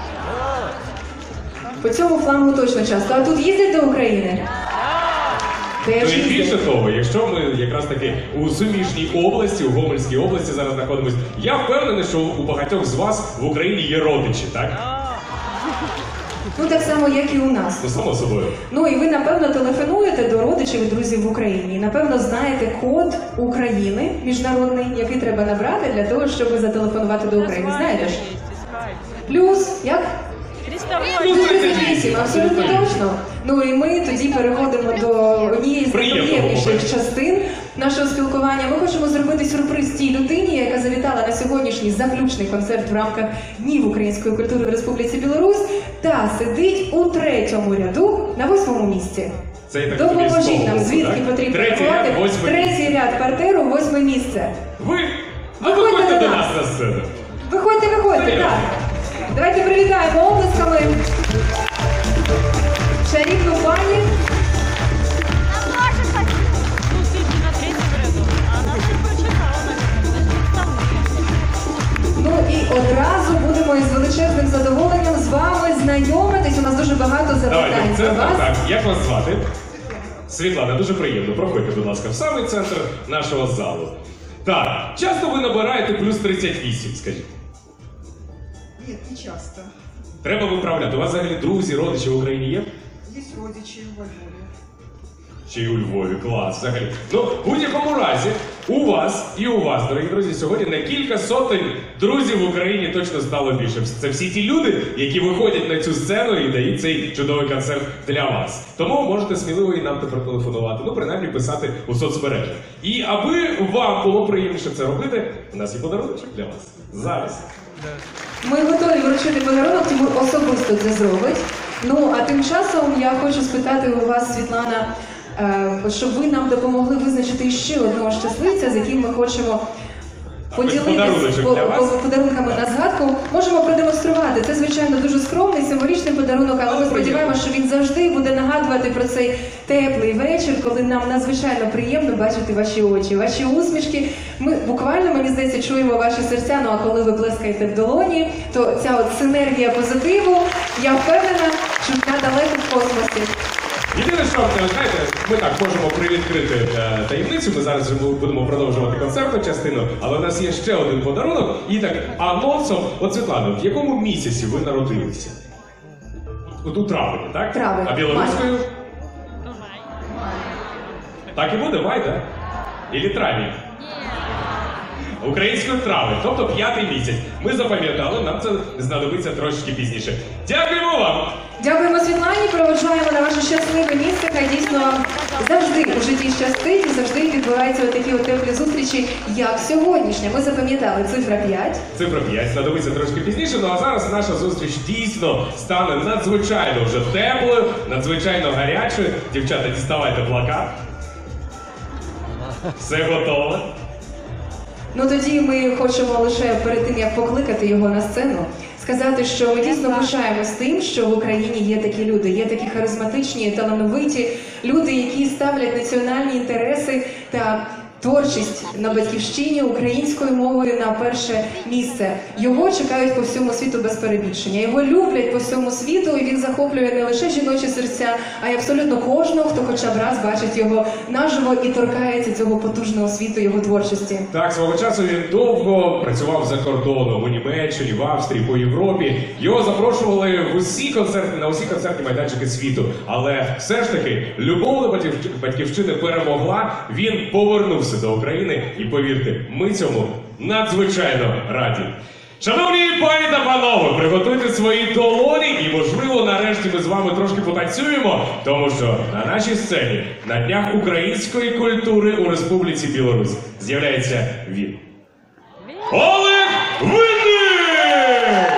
По цьому флангу точно часто. А тут їздять до України? Ну і більше того, якщо ми якраз таки у суміжній області, у Гомельській області зараз знаходимося, я впевнений, що у багатьох з вас в Україні є родичі, так? Ну так само, як і у нас. Ну, само собою. Ну і ви, напевно, телефонуєте до родичів і друзів в Україні. І, напевно, знаєте код України міжнародний, який треба набрати для того, щоб зателефонувати до України. Знаєте ж? Плюс, як? Плюс тридцять вісім, абсолютно точно. Ну і ми тоді переходимо до однієї з найприємніших частин нашого спілкування. Ми хочемо зробити сюрприз тій людині, яка завітала на сьогоднішній заключний концерт в рамках Днів української культури в Республіці Білорусь та сидить у третьому ряду на восьмому місці. Це я так Допоможіть нам, звідки так? потрібно Третій рахувати. ряд, восьмий. Третій ряд партеру, восьме місце. Ви? А Виходьте виходьте до до нас. нас на сцену. Виходьте, виходьте, Серйозно? так. Давайте привітаємо оплесками чарівну пані. Ну і одразу будемо із величезним задоволенням з вами знайомитись. У нас дуже багато Давайте, запитань це до вас. так. Як вас звати? Світлана, дуже приємно. Проходьте, будь ласка, в самий центр нашого залу. Так, часто ви набираєте плюс тридцять вісім, скажіть? Нет, не часто. Треба виправляти. У вас взагалі друзі, родичі в Україні є? Есть родичи во Львове. Чи й у Львові, клас, взагалі. Ну, в будь-якому разі, у вас і у вас, дорогі друзі, сьогодні на кілька сотень друзів в Україні точно стало більше. Це всі ті люди, які виходять на цю сцену і дають цей чудовий концерт для вас. Тому можете сміливо і нам тепер телефонувати, ну, принаймні писати у соцмережах. І аби вам було приємніше це робити, у нас є подарунок для вас. Зараз. Ми готові вручити подарунок, Тимур особисто це зробить. Ну, а тим часом я хочу спитати у вас, Світлана, е, щоб ви нам допомогли визначити ще одного щасливця, з яким ми хочемо поділитися подаруночок по- для вас. по- подарунками на згадку. Можемо продемонструвати. Це, звичайно, дуже скромний, символічний подарунок, але ми сподіваємося, що він завжди буде нагадувати про цей теплий вечір, коли нам надзвичайно приємно бачити ваші очі, ваші усмішки. Ми буквально, мені здається, чуємо ваші серця, ну а коли ви плескаєте в долоні, то ця от синергія позитиву, я впевнена, що вона далеко в космосі. Єдине, що ви знаєте, ми так можемо привідкрити е, таємницю. Ми зараз вже будемо продовжувати концертну частину, але у нас є ще один подарунок. І так, анонсом, от Світлана, в якому місяці ви народилися? От у травні, так? Травень. А білоруською? Так і буде, май, так? Ілі травень? Українською травень, тобто п'ятий місяць. Ми запам'ятали, нам це знадобиться трошки пізніше. Дякуємо вам! Дякуємо Світлані, проводжаємо на ваше щасливе місце. Хай дійсно вам завжди у житті щастить і завжди відбуваються такі от теплі зустрічі, як сьогоднішня. Ми запам'ятали цифра п'ять. Цифра п'ять знадобиться трошки пізніше, ну а зараз наша зустріч дійсно стане надзвичайно вже теплою, надзвичайно гарячою. Дівчата, діставайте плакат. Все готове. Ну тоді ми хочемо лише перед тим, як покликати його на сцену, сказати, що ми дійсно пишаємось тим, що в Україні є такі люди, є такі харизматичні, талановиті люди, які ставлять національні інтереси та творчість на батьківщині українською мовою на перше місце. Його чекають по всьому світу без перебільшення. Його люблять по всьому світу, і він захоплює не лише жіночі серця, а й абсолютно кожного, хто хоча б раз бачить його наживо і торкається цього потужного світу його творчості. Так, свого часу він довго працював за кордоном у Німеччині, в Австрії, по Європі. Його запрошували в усі концерти, на усі концертні майданчики світу. Але все ж таки любов до батьків- батьківщини перемогла. Він повернувся до України, і повірте, ми цьому надзвичайно раді. Шановні пані та панове, приготуйте свої долоні і, можливо, нарешті ми з вами трошки потанцюємо, тому що на нашій сцені на Днях української культури у Республіці Білорусь з'являється він. Олег Винник!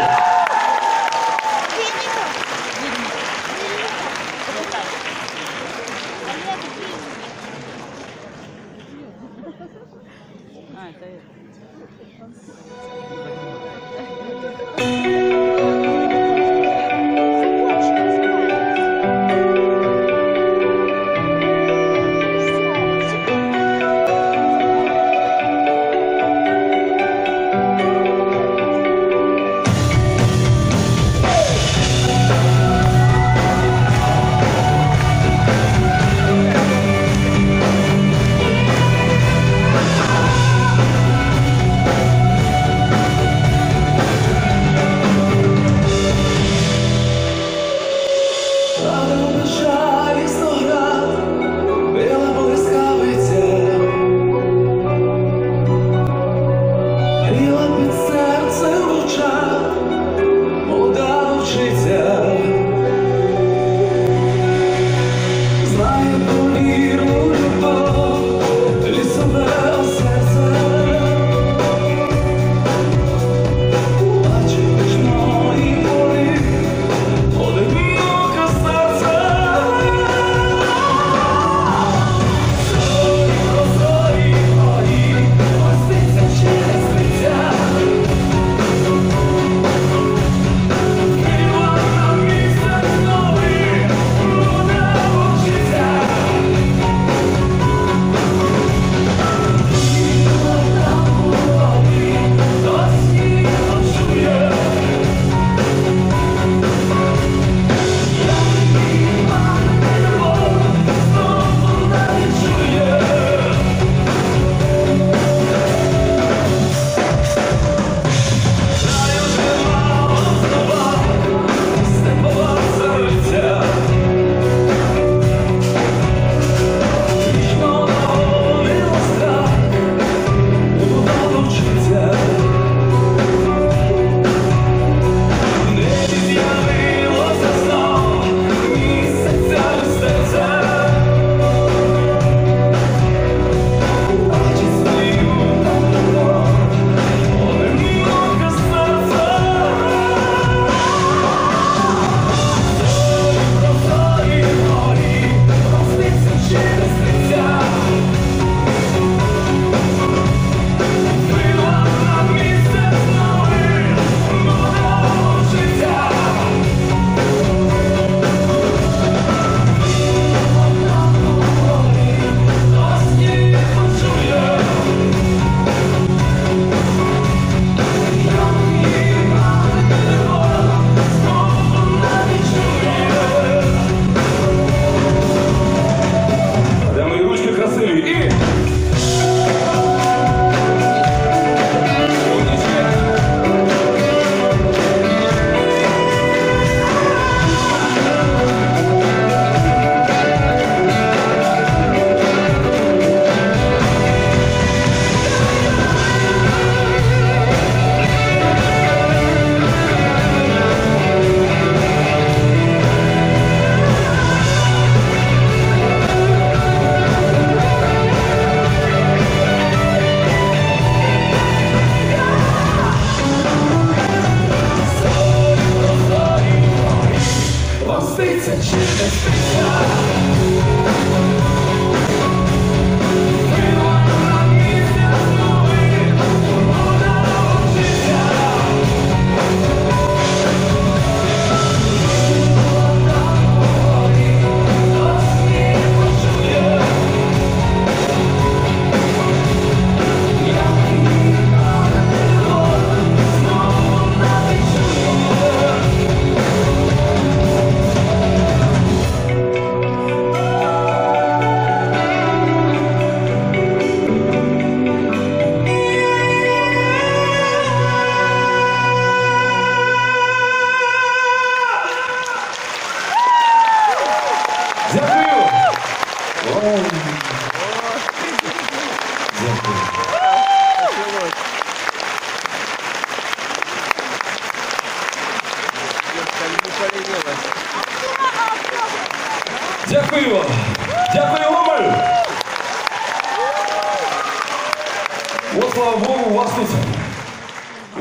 А, это это.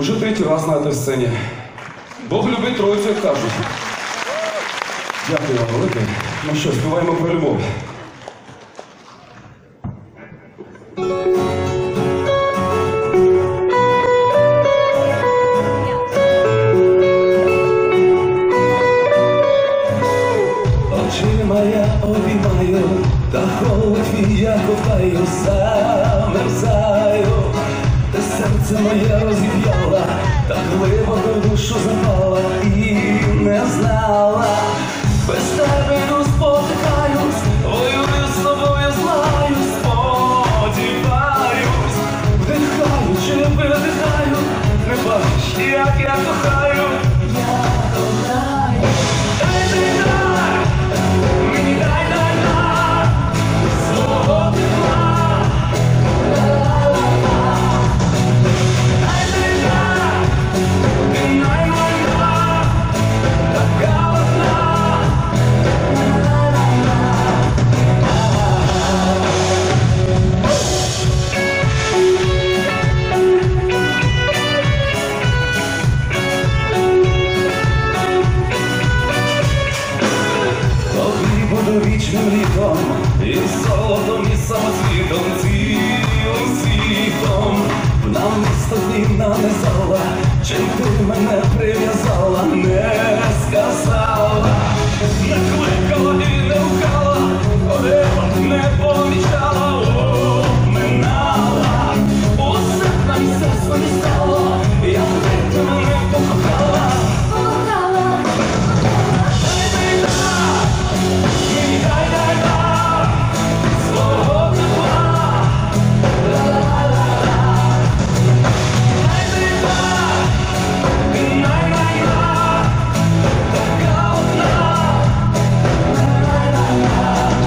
Уже третій раз на этой сцені. Бог любить троїцю, як кажуть. Дякую вам велике. Ну що, співаємо про любов. Очима я обіймаю, та холод твій я кохаю, замерзаю. Ти серце моє розіб'яла, так глибоко в душу запала і не знала. Без тебе йду спотикаюсь, воюю з тобою, знаю, сподіваюсь. Вдихаю чи видихаю, не бачиш, як я кохаю. Я кохаю. Дай, дай, дай, мені дай, дай, дай свого тепла. Ла-ла-ла-ла. Дай, дай, дай, ти наймайна, така одна. Тобі буду вічним літом, і золотом, і самоцвітом, цілим світом. Нам місто днів нанизала, чим ти мене прив'язала, не сказала, не кликала і не гукала, ходила, не помічала, обминала. Усе на місце своє стало, як ти мене покохала. Покохала. Мені дай, дай, дай свого тепла. Ла-ла-ла-ла. Дай, дай, дай, ти най-най-на, така одна. Ла-ла-ла-ла.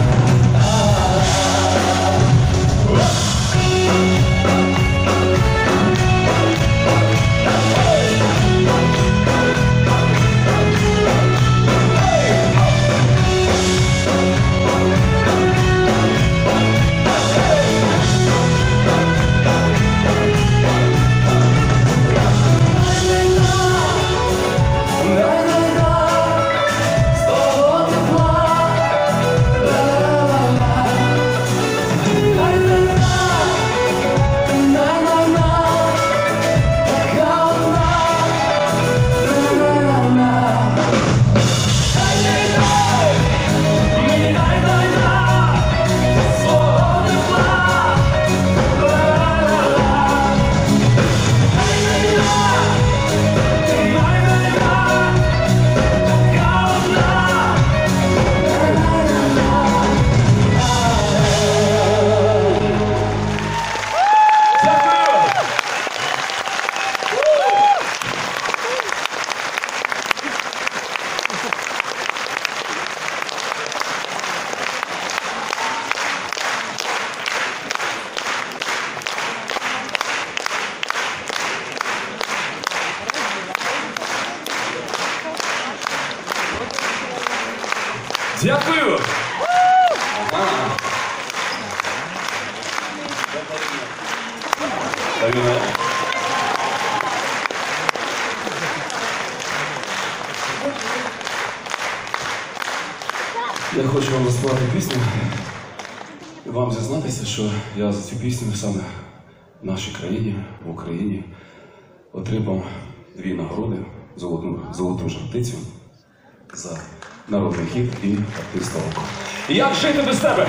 Дякую! Аліна. Я хочу вам заспівати пісню і вам зізнатися, що я за цю пісню саме в нашій країні, в Україні, отримав дві нагороди: золоту, золоту жартицю за народний хіт і артиста року. Як жити без тебе?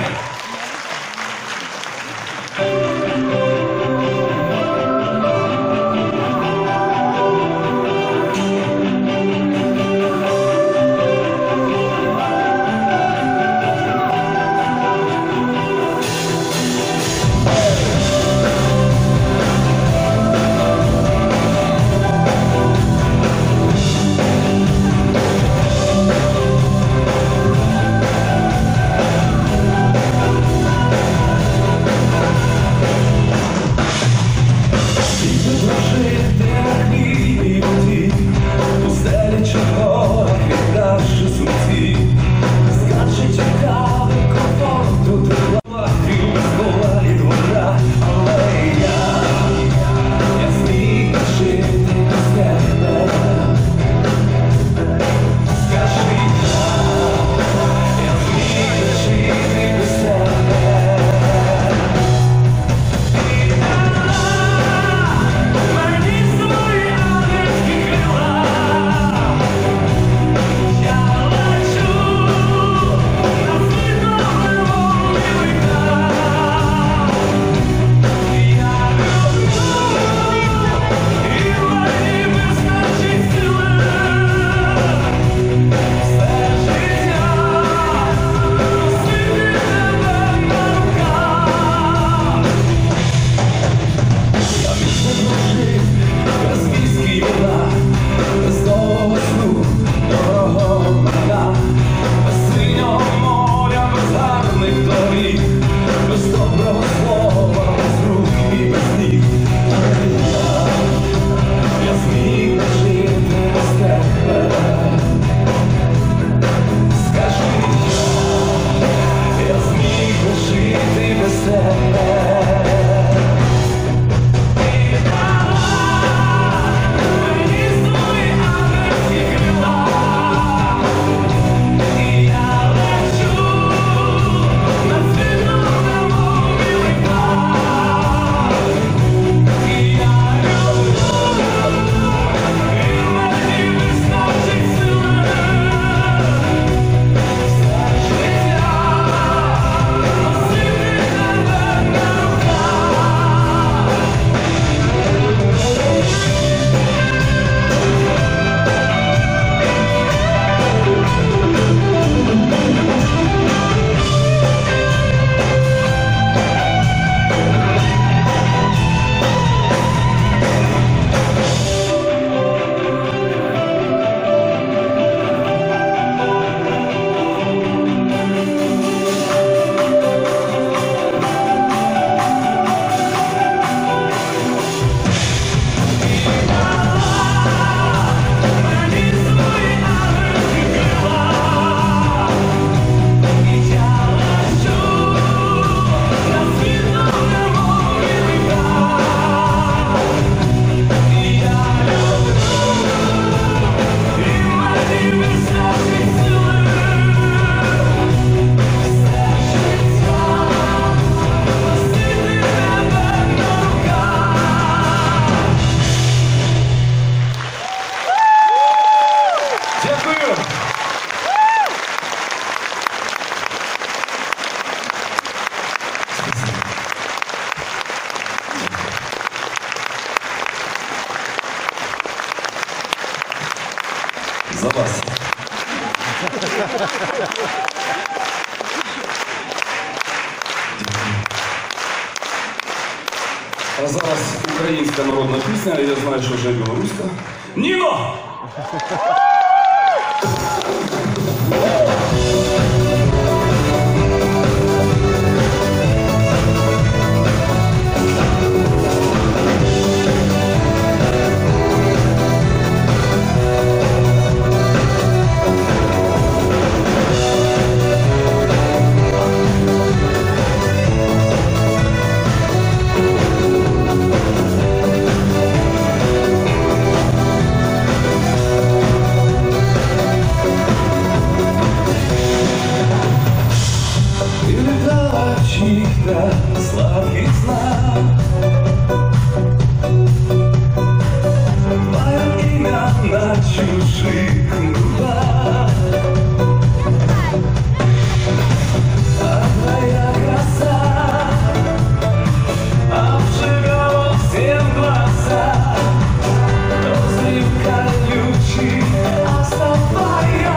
А зараз українська народна пісня, я знаю, що вже білоруська. Ніно! Чьих-то сладких снах твое имя на чужих губах, а твоя краса обжигала всем глаза. Розлив колючий оставаясь.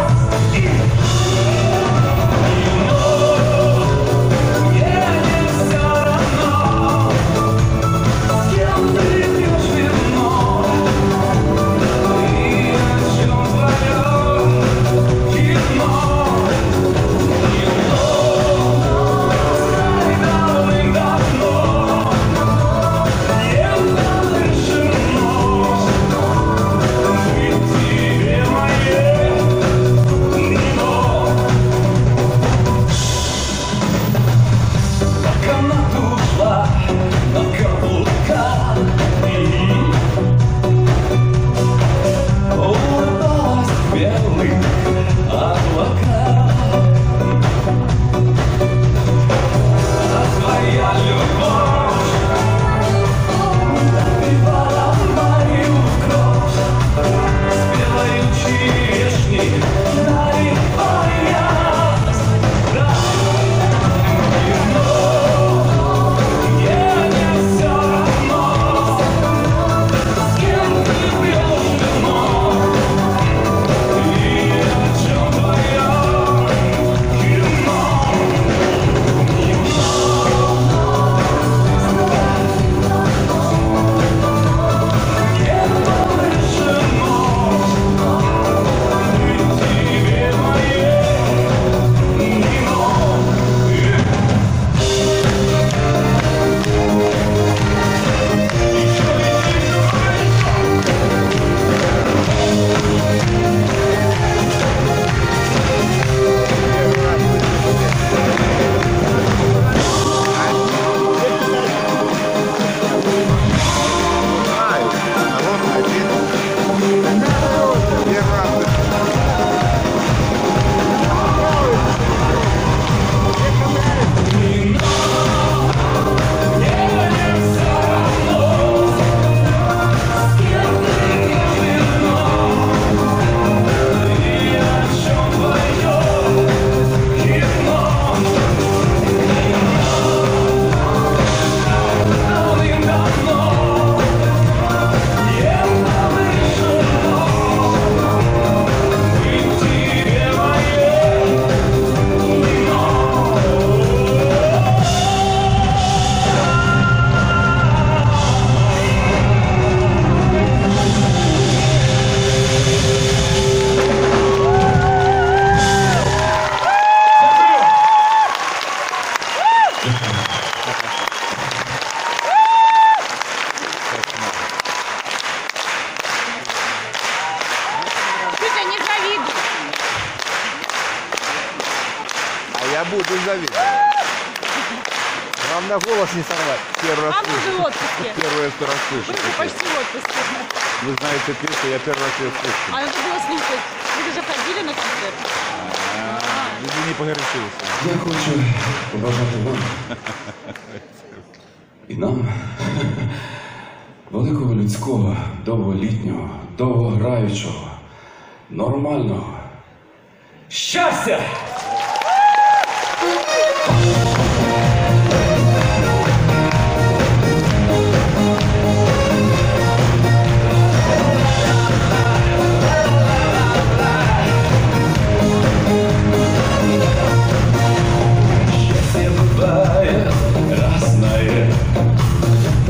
Я буду завидовать. Вам на голос не сорвать. Первый раз А мы слышу. же в отпуске. Первый раз слышу. Мы же почти в отпуске. Вы знаете песню, я первый раз ее слышу. А надо было слушать. Вы же ходили на концерт. Извини, погорячился. Я хочу побажати вам і нам великого людського, довголітнього, довгограючого, нормального щастя! Счастье бывает разное,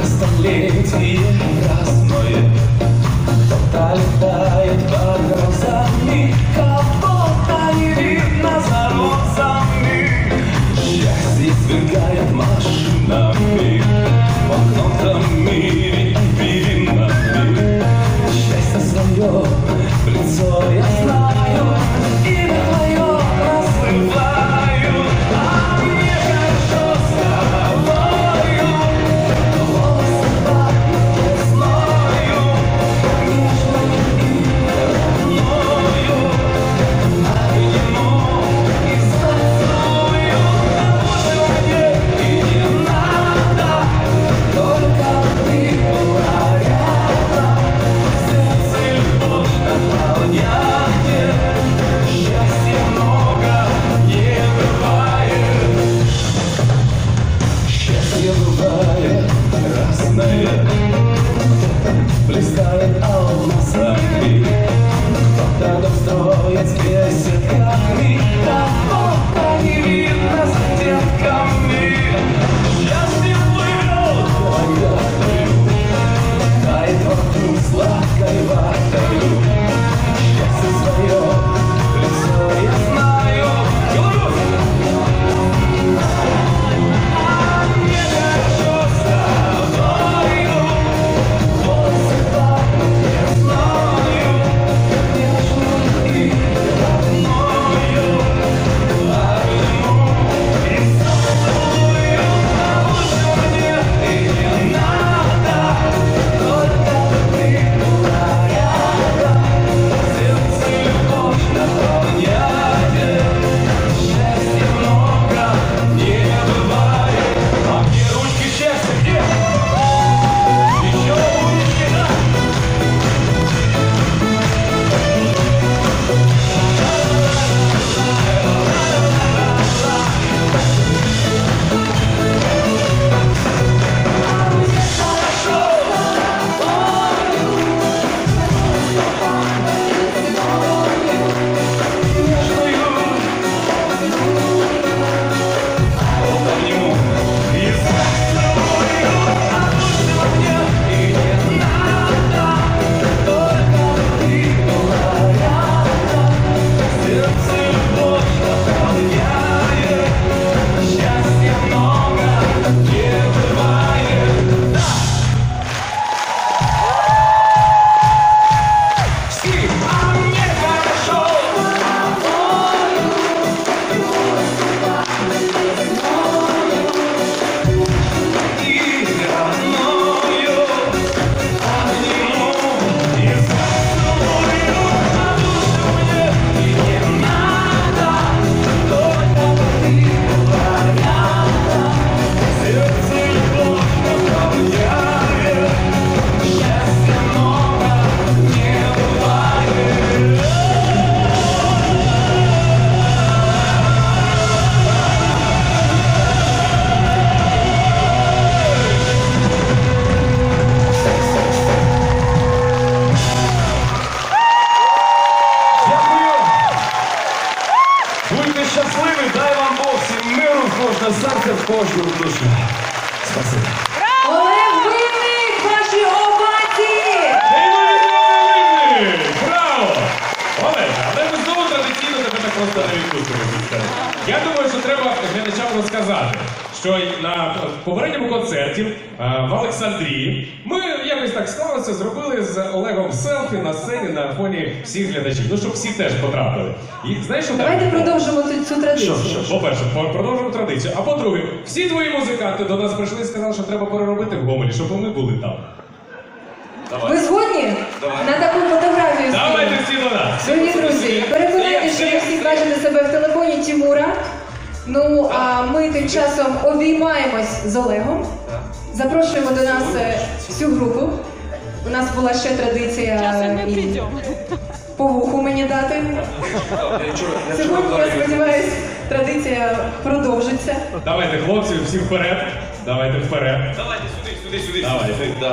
сердце, в кожну душу. Спасибо. Олег Винник, ваші овації! Неймовірно, браво! Олег, але ми знову традиційно тебе так просто не відпустимо. Я думаю, що треба глядачам розказати, що на попередньому концерті а, в Олександрії ми якось так склалося, зробили з Олегом селфі на сцені на фоні всіх глядачів. Ну, щоб всі теж потрапили. І знаєш, що Давайте так? продовжимо цю, цю традицію. Що, що? По-перше, по- продовжимо традицію. А по-друге, всі твої музиканти до нас прийшли і сказали, що треба переробити в Гомелі, щоб ми були там. Ви згодні? На таку фотографію. Давайте всі до нас. Дорогі друзі, переконайте, що ви всі бачите себе в телефоні Тимура. Ну, а ми тим часом обіймаємось з Олегом. Запрошуємо до нас е, всю групу. У нас була ще традиція Сейчас мы і придем. по вуху мені дати. Сьогодні, я сподіваюся, традиція продовжиться. Давайте, хлопці, всі вперед. Давайте вперед. Давайте сюди, сюди, сюди. Давайте. Да.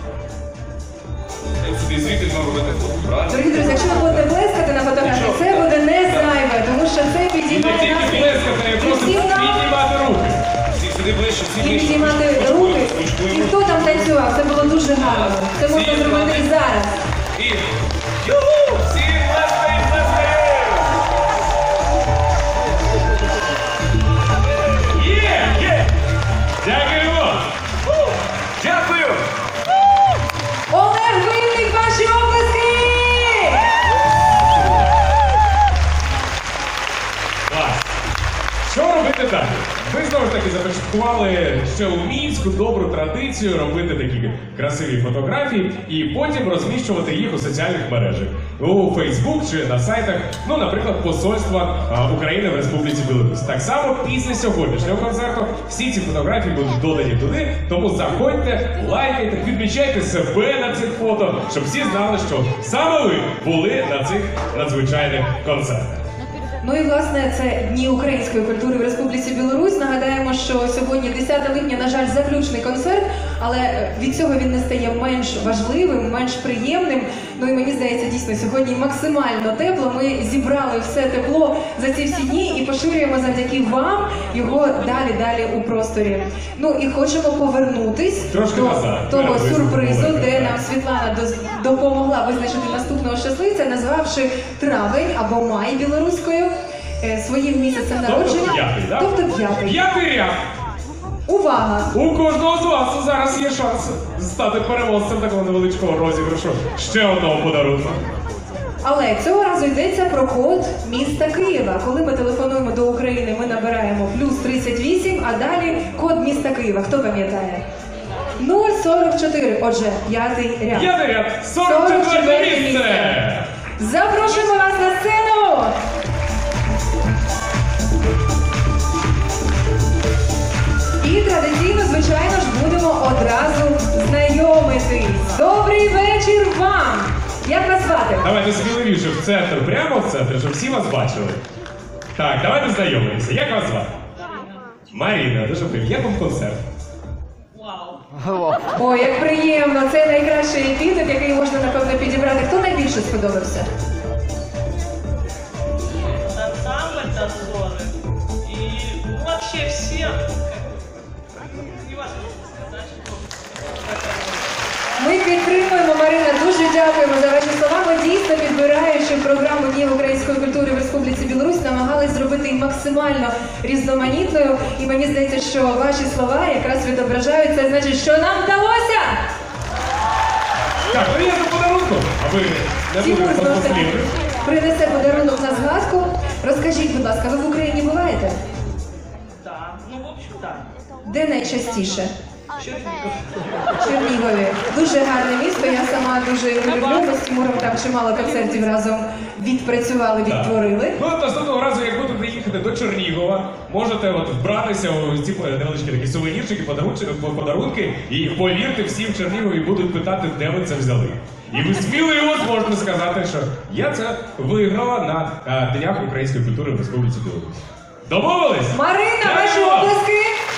Сюди, звідти знову робити фото, правильно? Дорогі друзі, якщо ви будете плескати на фотографії, це буде не зайве, тому що це І не підіймає тільки нас. плескати, а просто І всі нам- піднімати руки. Всі сюди ближче, всі І ближче. підіймати руки. І хто там танцював, це було дуже гарно. Це можна зробити і зараз. І... Юху! Всі плескаємо, плескаємо! Є! Є! Дякуємо! Дякую! Олег Винник, ваші оплески! Клас! Що робити далі? Ми знову ж таки започаткували ще у мінську добру традицію робити такі красиві фотографії і потім розміщувати їх у соціальних мережах. У Фейсбук чи на сайтах, ну, наприклад, посольства а, України в Республіці Білорусь. Так само після сьогоднішнього концерту всі ці фотографії будуть додані туди, тому заходьте, лайкайте, відмічайте себе на цих фото, щоб всі знали, що саме ви були на цих надзвичайних концертах. Ну і власне це Дні української культури в Республіці Білорусь. Нагадаємо, що сьогодні десяте липня, на жаль, заключний концерт, але від цього він не стає менш важливим, менш приємним. Ну і мені здається, дійсно сьогодні максимально тепло. Ми зібрали все тепло за ці всі дні і поширюємо завдяки вам його далі-далі у просторі. Ну і хочемо повернутись Трошки до назад. того Перед сюрпризу, виступом, де так. нам Світлана доз- допомогла визначити наступного щасливця, назвавши травень або май білоруською е, своїм місяцем Тобто народження. п'ятий, так? Тобто п'ятий. П'ятий ряд. Увага! У кожного з вас зараз є шанс стати переможцем такого невеличкого розіграшу. Ще одного подарунку. Але цього разу йдеться про код міста Києва. Коли ми телефонуємо до України, ми набираємо плюс тридцять вісім, а далі код міста Києва. Хто пам'ятає? нуль сорок чотири. Отже, п'ятий ряд. П'ятий ряд, сорок четверте місце. Запрошуємо вас на сцену! І традиційно, звичайно ж, будемо одразу знайомитись. Добрий вечір вам! Як вас звати? Давайте сміливіше в центр, прямо в центр, щоб всі вас бачили. Так, давайте знайомитися. Як вас звати? Маріна, дуже приємно. Як вам концерт? Ой, як приємно! Це найкращий епітет, який можна, напевно, підібрати. Хто найбільше сподобався? Ансамбль, танцоры и ну, вообще все. Невозможно сказать, что... Ми підтримуємо, Марина, дуже дякуємо за ваші слова. Ми дійсно, підбираючи програму Днів української культури в Республіці Білорусь, намагались зробити її максимально різноманітною. І мені здається, що ваші слова якраз відображають це, значить, що нам вдалося! Так, ну я за подарунком. А ви не Тимур будете знову таки послідним. принесе подарунок на згадку. Розкажіть, будь ласка, ви в Україні буваєте? Да, ну в общем да. Де найчастіше? Чернигов. Чернігові. Дуже гарне місто, я сама дуже його люблю. Ми з Тимуром там чимало концертів разом відпрацювали, відтворили. Ну, от наступного разу, як будете їхати до Чернігова, можете от вбратися у ці невеличкі такі сувенірчики, подарунки, подарунки, і повірте, всі в Чернігові будуть питати, де ви це взяли. І ви сміливо зможете сказати, що я це виграла на а, Днях української культури в Республіці Білорусь. Домовились? Марина, Дякую ваші вам! оплески!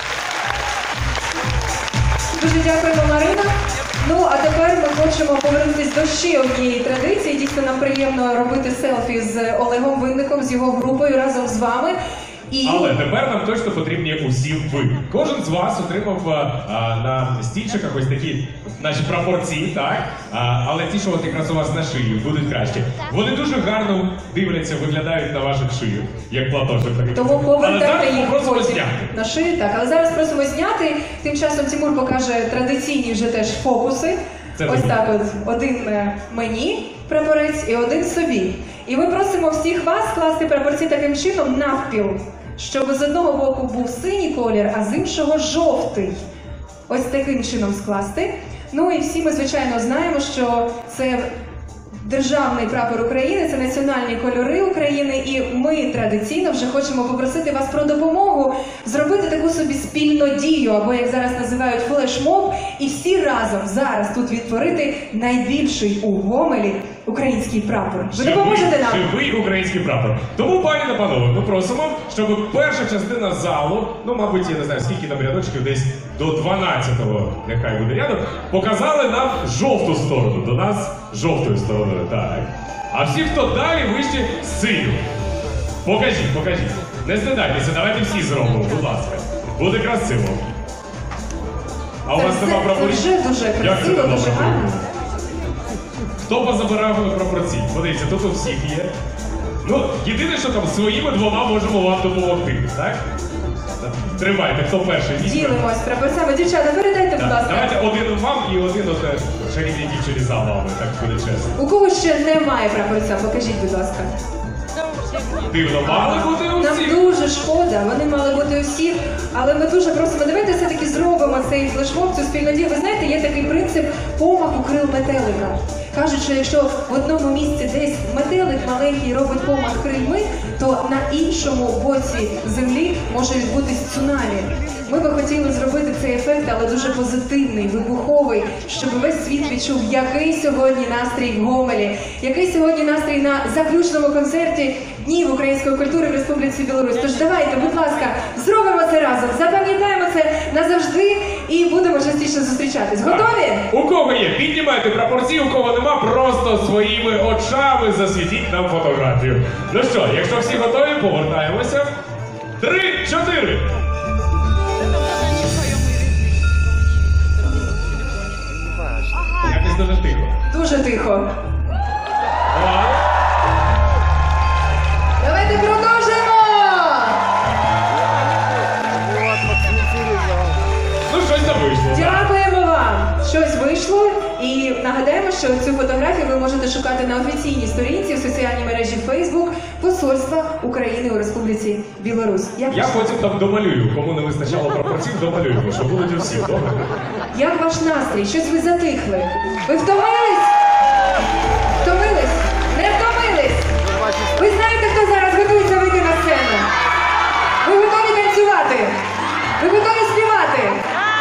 Дуже дякуємо, Марина. Ну, а тепер ми хочемо повернутися до ще однієї традиції. Дійсно, нам приємно робити селфі з Олегом Винником, з його групою разом з вами. І... Але тепер нам точно потрібні усі ви. Кожен з вас отримав а, а, на стільчиках ось такі наші прапорці, так? А, але ті, що от якраз у вас на шиї, будуть краще. Вони дуже гарно дивляться, виглядають на ваших шиях, як платочок. такий. Тому Але повертайте зараз їх попросимо потім зняти. на шию. Так, але зараз просимо зняти. Тим часом Тимур покаже традиційні вже теж фокуси. Це Ось тобі. так от. Один е, мені прапорець і один собі. І ми просимо всіх вас скласти прапорці таким чином навпіл, щоб з одного боку був синій колір, а з іншого жовтий. Ось таким чином скласти. Ну і всі ми, звичайно, знаємо, що це державний прапор України, це національні кольори України, і ми традиційно вже хочемо попросити вас про допомогу зробити таку собі спільну дію, або як зараз називають флешмоб, і всі разом зараз тут відтворити найбільший у Гомелі український прапор. Ви допоможете нам? Живий український прапор. Тому, пані та панове, ми просимо, щоб перша частина залу, ну, мабуть, я не знаю, скільки там рядочків, десь до дванадцятого, нехай буде рядок, показали нам жовту сторону, до нас жовтою стороною, так. А всі, хто далі, вище синю. Покажіть, покажіть. Не стидайтеся, давайте всі зробимо, будь ласка. Буде красиво. А у Це вас все- нема це прапорів? вже дуже Як це красиво, нема дуже прапорів? гарно. Хто позабирав прапорці? Подивіться, тут у всіх є. Ну, єдине, що там своїми двома можемо вам допомогти, так? Тримайте, хто перший візьме. Ділимось прапорцями. Дівчата, передайте, будь Так, ласка. давайте один вам і один от е, чарівній дівчині за вами, так буде чесно. У кого ще немає прапорця, покажіть, будь ласка. Дивно, мали бути у Нам всіх. дуже шкода, вони мали бути у всіх, але ми дуже просимо, давайте все-таки зробимо цей флешмоб, цю спільну дію. Ви знаєте, є такий принцип помаху крил метелика. Кажуть, що якщо в одному місці десь метелик маленький робить помах крильми, то на іншому боці землі може відбутись цунамі. Ми би хотіли зробити цей ефект, але дуже позитивний, вибуховий, щоб весь світ відчув, який сьогодні настрій в Гомелі, який сьогодні настрій на заключному концерті Днів української культури в Республіці Білорусь. Тож давайте, будь ласка, зробимо це разом, запам'ятаємо це назавжди і будемо частіше зустрічатись. Готові? У кого є? Піднімайте прапорці, у кого нема, просто своїми очами засвітіть нам фотографію. Ну що, якщо всі готові, повертаємося. Три, чотири. Якось дуже тихо. Дуже тихо. О, Давайте продовжимо! ну щось там вийшло. так. Дякуємо вам! Щось вийшло, і нагадаємо, що цю фотографію ви можете шукати на офіційній сторінці в соціальній мережі Facebook Посольства України у Республіці Білорусь. Як, Я ваш- потім там домалюю, кому не вистачало прапорців, домалюю, що будуть усі, добре? Як ваш настрій? Щось ви затихли? Ви втомились? Втомились? Не втомились? Ви знаєте, хто зараз готується вийти на сцену? Ви готові танцювати? Ви готові співати?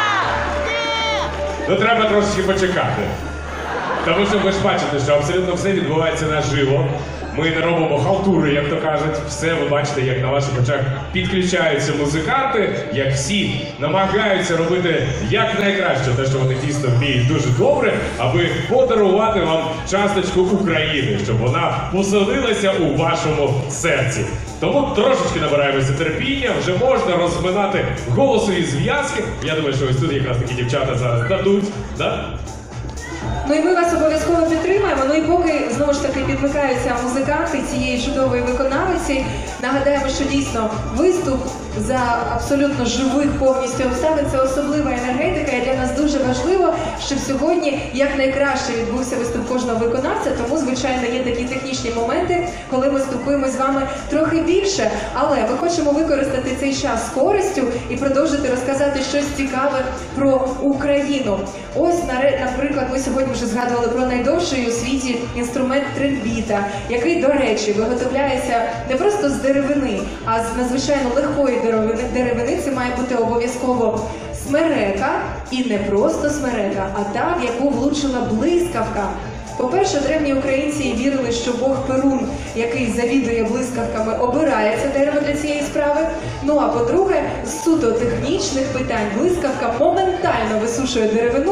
Ну треба трошечки почекати. Тому що ви ж бачите, що абсолютно все відбувається наживо. Ми не робимо халтури, як то кажуть. Все ви бачите, як на ваших очах підключаються музиканти, як всі намагаються робити якнайкраще те, що вони дійсно вміють дуже добре, аби подарувати вам часточку України, щоб вона поселилася у вашому серці. Тому трошечки набираємося терпіння, вже можна розминати голосові зв'язки. Я думаю, що ось тут якраз такі дівчата зараз дадуть, да? Ну і ми вас обов'язково підтримаємо. Ну і поки знову ж таки підмикаються музиканти цієї чудової виконавиці, нагадаємо, що дійсно виступ за абсолютно живих повністю обставин це особлива енергетика, і для нас дуже важливо, щоб сьогодні якнайкраще відбувся виступ кожного виконавця. Тому, звичайно, є такі технічні моменти, коли ми спілкуємося з вами трохи більше. Але ми хочемо використати цей час з користю і продовжити розказати щось цікаве про Україну. Ось, наре- наприклад, ми сьогодні вже згадували про найдовший у світі інструмент трембіта, який, до речі, виготовляється не просто з деревини, а з надзвичайно легкої деревини. деревини. Це має бути обов'язково смерека, і не просто смерека, а та, в яку влучила блискавка. По-перше, древні українці вірили, що Бог Перун, який завідує блискавками, обирає це дерево для цієї справи. Ну а по-друге, з суто технічних питань блискавка моментально висушує деревину,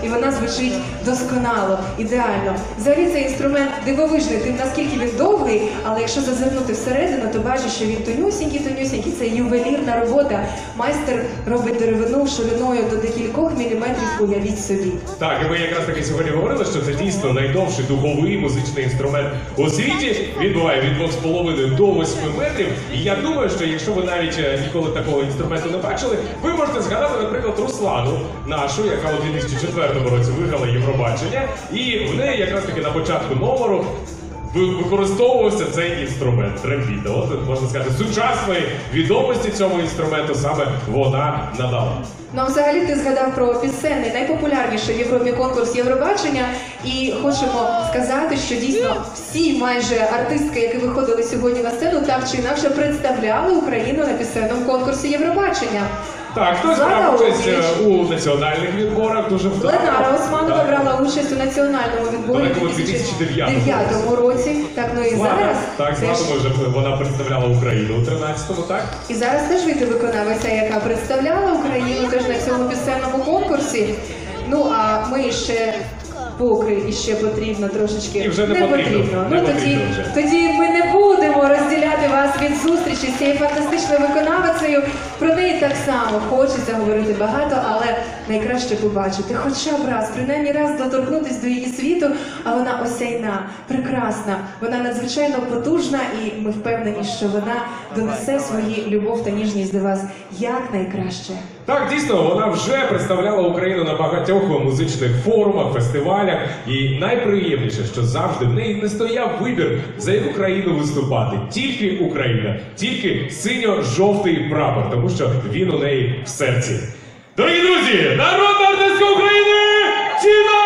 і вона звучить досконало, ідеально. Взагалі цей інструмент дивовижний, тим наскільки він довгий, але якщо зазирнути всередину, то бачиш, що він тонюсінький, тонюсінький, це ювелірна робота. Майстер робить деревину шириною до декількох міліметрів, уявіть собі. Так, і ви якраз таки сьогодні говорили, що це дійсно найдовший духовий музичний інструмент у світі. Він буває від двох з половиною до восьми метрів. І я думаю, що якщо ви навіть е, ніколи такого інструменту не бачили, ви можете згадати, наприклад, Руслану нашу, яка у дві тисячі четвертому році виграла Євробачення. І в неї якраз таки на початку номеру ви- використовувався цей інструмент трембіта. От, можна сказати, сучасної відомості цьому інструменту саме вона надала. Ну, а взагалі ти згадав про пісенний, найпопулярніший в Європі конкурс Євробачення. І хочемо сказати, що дійсно всі майже артистки, які виходили сьогодні на сцену, так чи інакше представляли Україну на пісенному конкурсі Євробачення. Так, хтось Злата брав участь Огнєвіч. е, у національних відборах дуже вдало. Ленара Османова Так. брала участь у національному відборі Далеко у у дві тисячі дві тисячі дев'ятому дев'ятому році. Так, ну і Злата, зараз так, теж- Злату ми вже вона представляла Україну у тринадцятому, так? І зараз теж вийде виконавиця, яка представляла Україну теж на цьому пісенному конкурсі. Ну а ми ще поки іще потрібно трошечки. І вже не потрібно, не Ну тоді, потрібно вже. тоді ми не будемо розділяти вас від зустрічі з цією фантастичною виконавицею. Про неї так само хочеться говорити багато, але найкраще побачити. Хоча б раз, принаймні раз доторкнутися до її світу, а вона осяйна, прекрасна, вона надзвичайно потужна, і ми впевнені, що вона донесе свої любов та ніжність до вас як найкраще. Так, дійсно, вона вже представляла Україну на багатьох музичних форумах, фестивалях. І найприємніше, що завжди в неї не стояв вибір, за яку країну виступати. Тільки Україна, тільки синьо-жовтий прапор, тому що він у неї в серці. Дорогі друзі, народна артистка України Тіна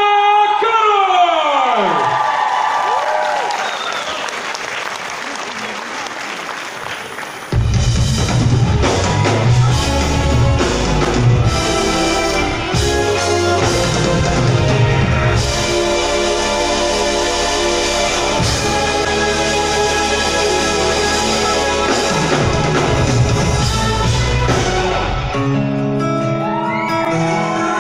Кароль! Thank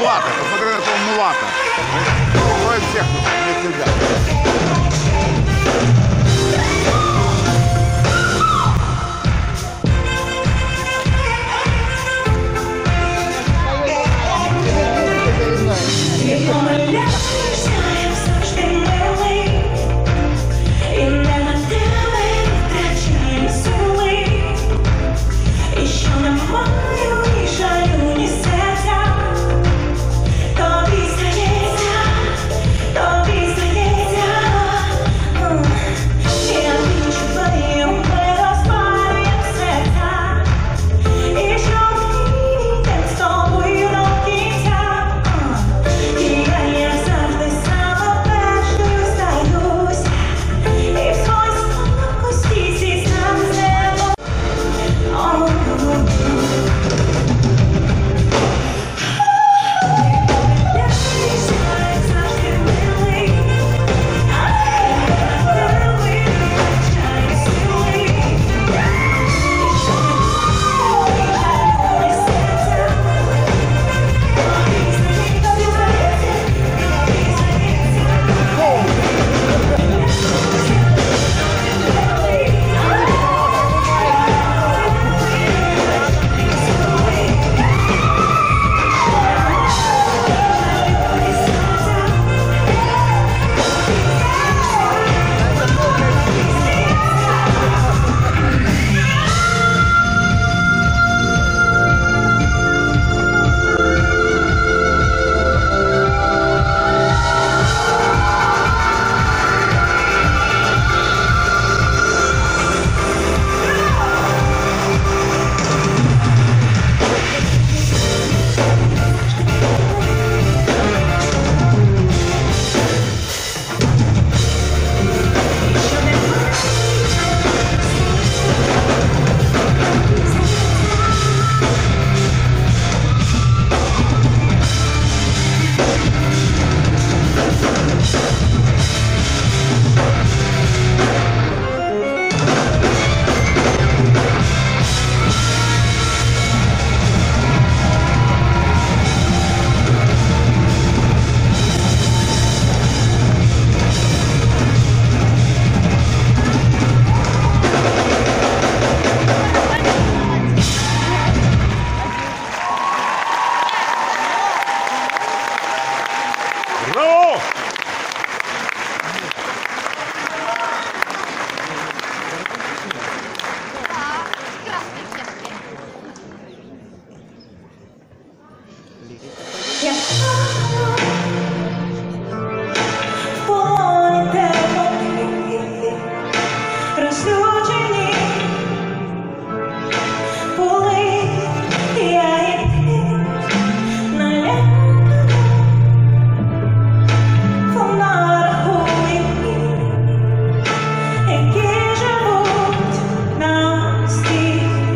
мулата, посмотри на этого мулата. Стоит всех вместе взять.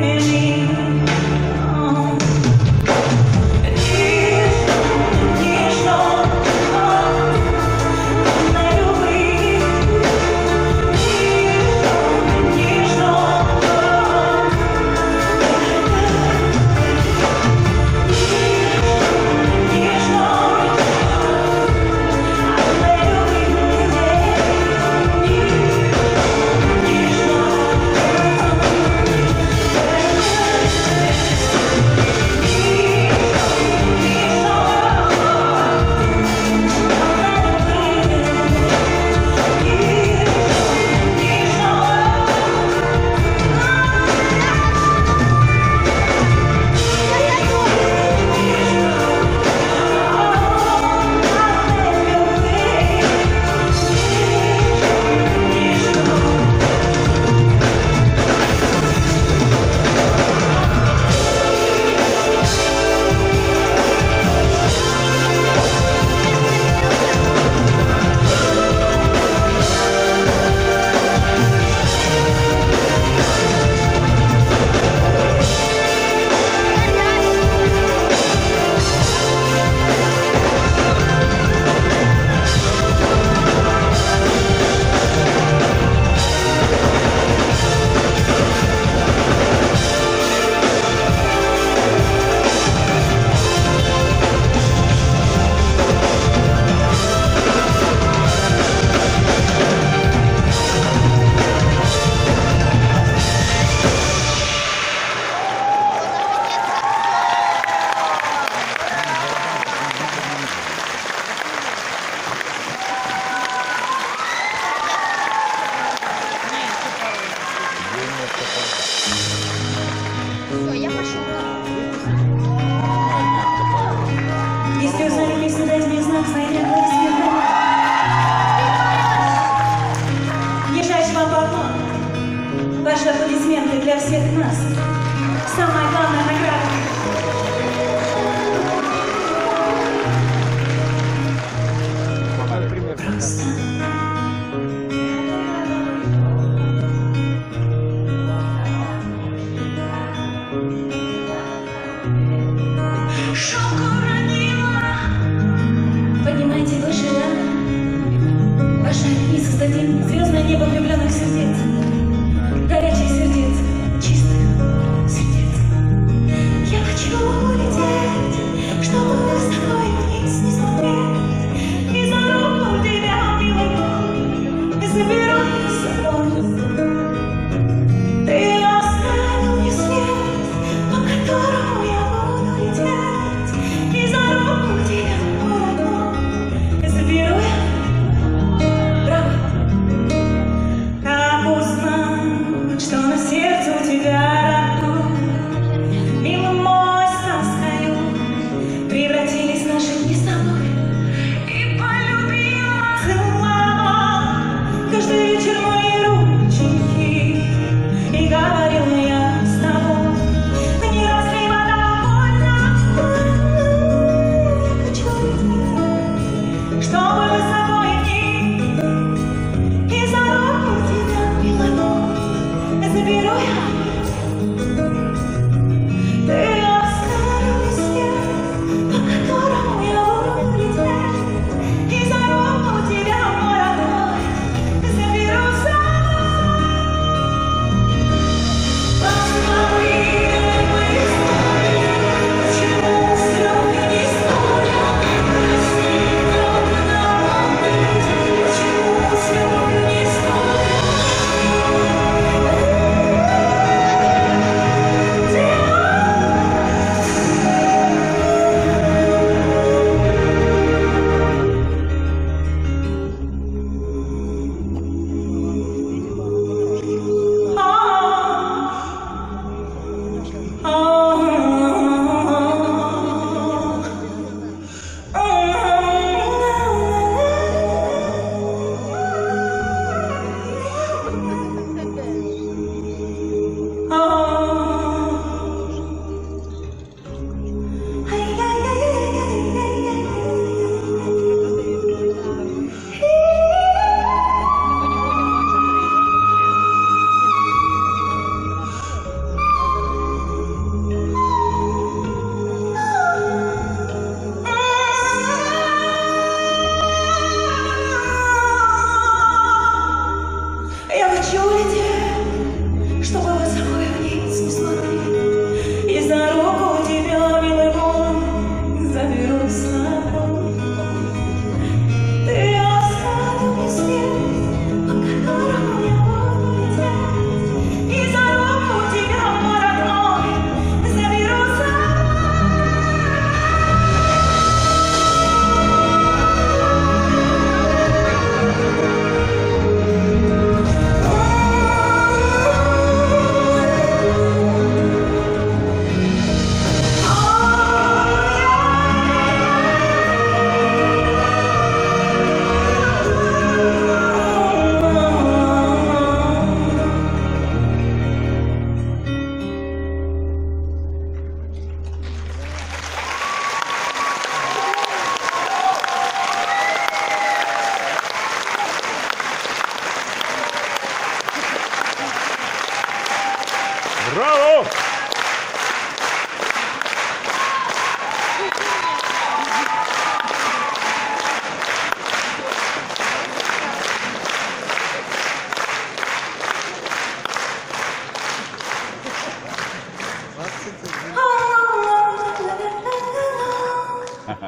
Yeah.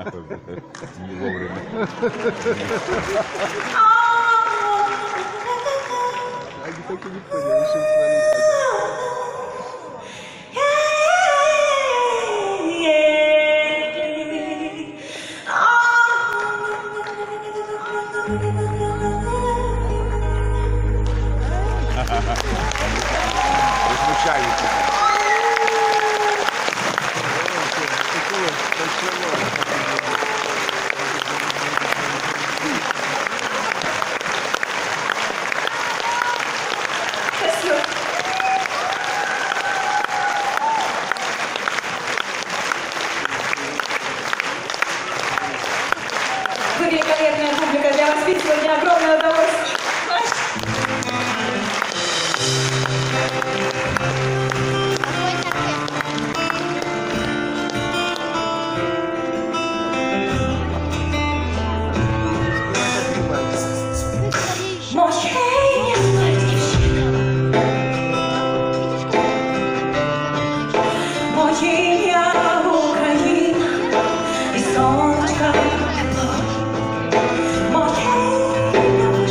такой не вовремя. Они так и не поняли, решил свалить. Вы смущаете. Вы великолепная публика, для вас ведь сегодня огромное удовольствие. Моя Україна і сонечка тепло. Моя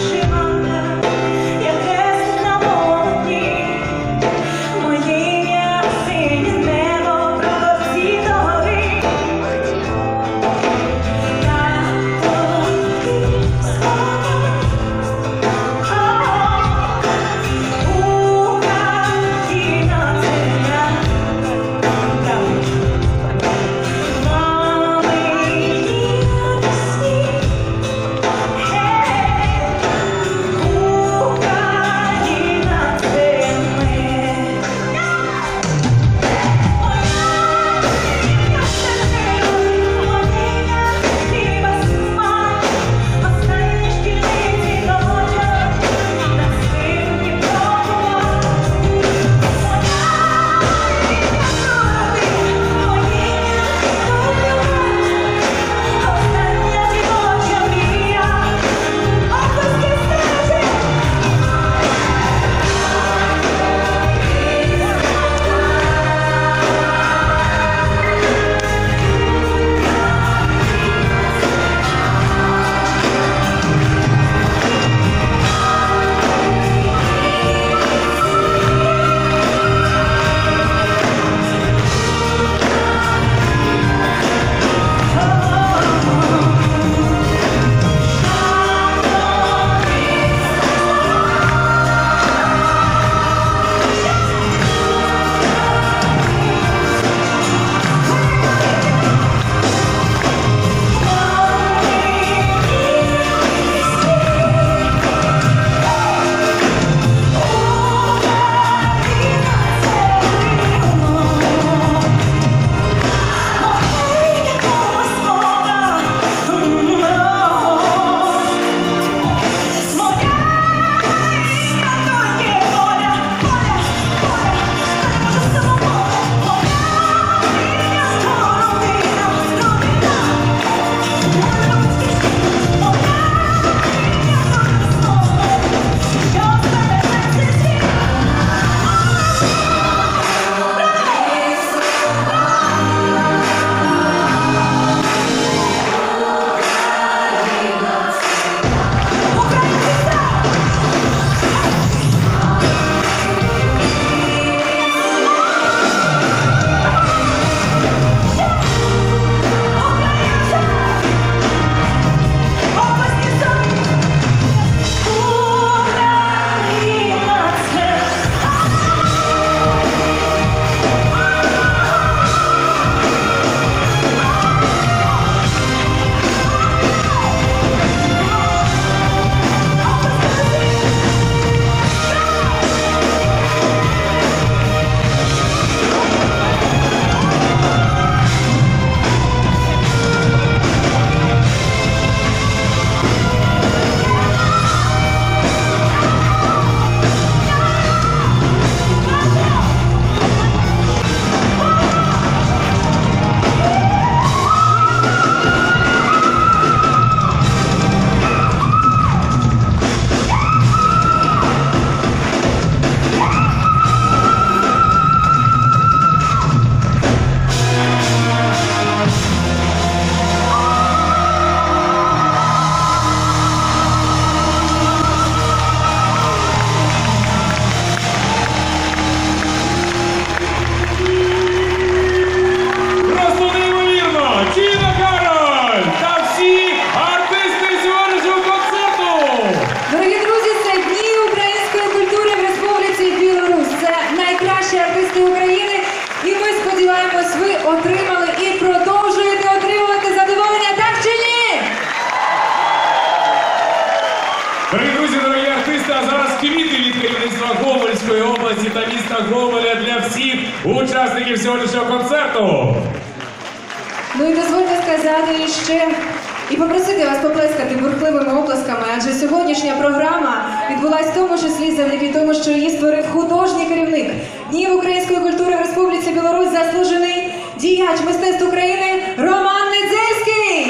області та міста Гомеля для всіх учасників сьогоднішнього концерту. Ну і дозвольте сказати ще і попросити вас поплескати бурхливими оплесками, адже сьогоднішня програма відбулась в тому числі завдяки тому, що її створив художній керівник Днів української культури в Республіці Білорусь, заслужений діяч мистецтв України Роман Недзельський.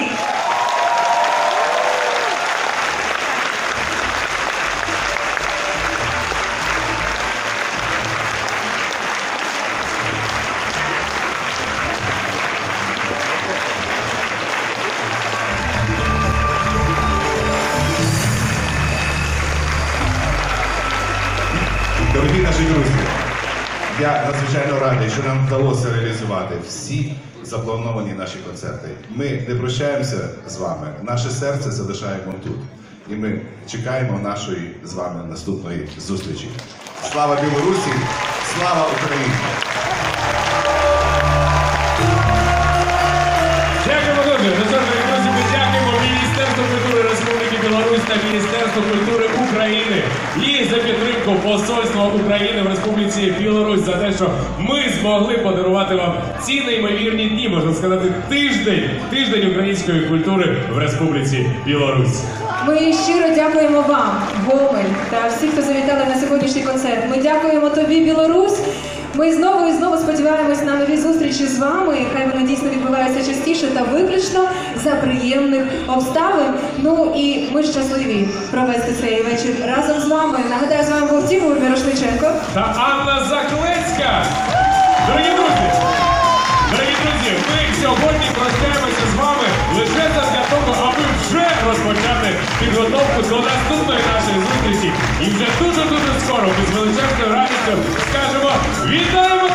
Дорогі наші друзі, я надзвичайно радий, що нам вдалося реалізувати всі заплановані наші концерти. Ми не прощаємося з вами, наше серце залишаємо тут. І ми чекаємо нашої з вами наступної зустрічі. Слава Білорусі! Слава Україні! Дякуємо дуже. Ну що ж, дорогі друзі, ми дякуємо Міністерству культури Республіки Білорусь та Міністерству культури України і за підтримку Посольства України в Республіці Білорусь за те, що ми змогли подарувати вам ці неймовірні дні, можна сказати, тиждень, тиждень української культури в Республіці Білорусь. Ми щиро дякуємо вам, Гомель, та всі, хто завітали на сьогоднішній концерт. Ми дякуємо тобі, Білорусь. Ми знову і знову сподіваємось на нові зустрічі з вами. Хай вони дійсно відбуваються частіше та виключно за приємних обставин. Ну і ми щасливі провести цей вечір разом з вами. Нагадаю, з вами був Тимур Мірошниченко Та Анна Заклецька. Дорогі друзі, дорогі друзі, ми сьогодні прощаємося з вами лише для того, аби вже розпочати підготовку до наступної нашої зустрічі. І вже дуже-дуже скоро ми з величезною радістю скажемо «Вітаємо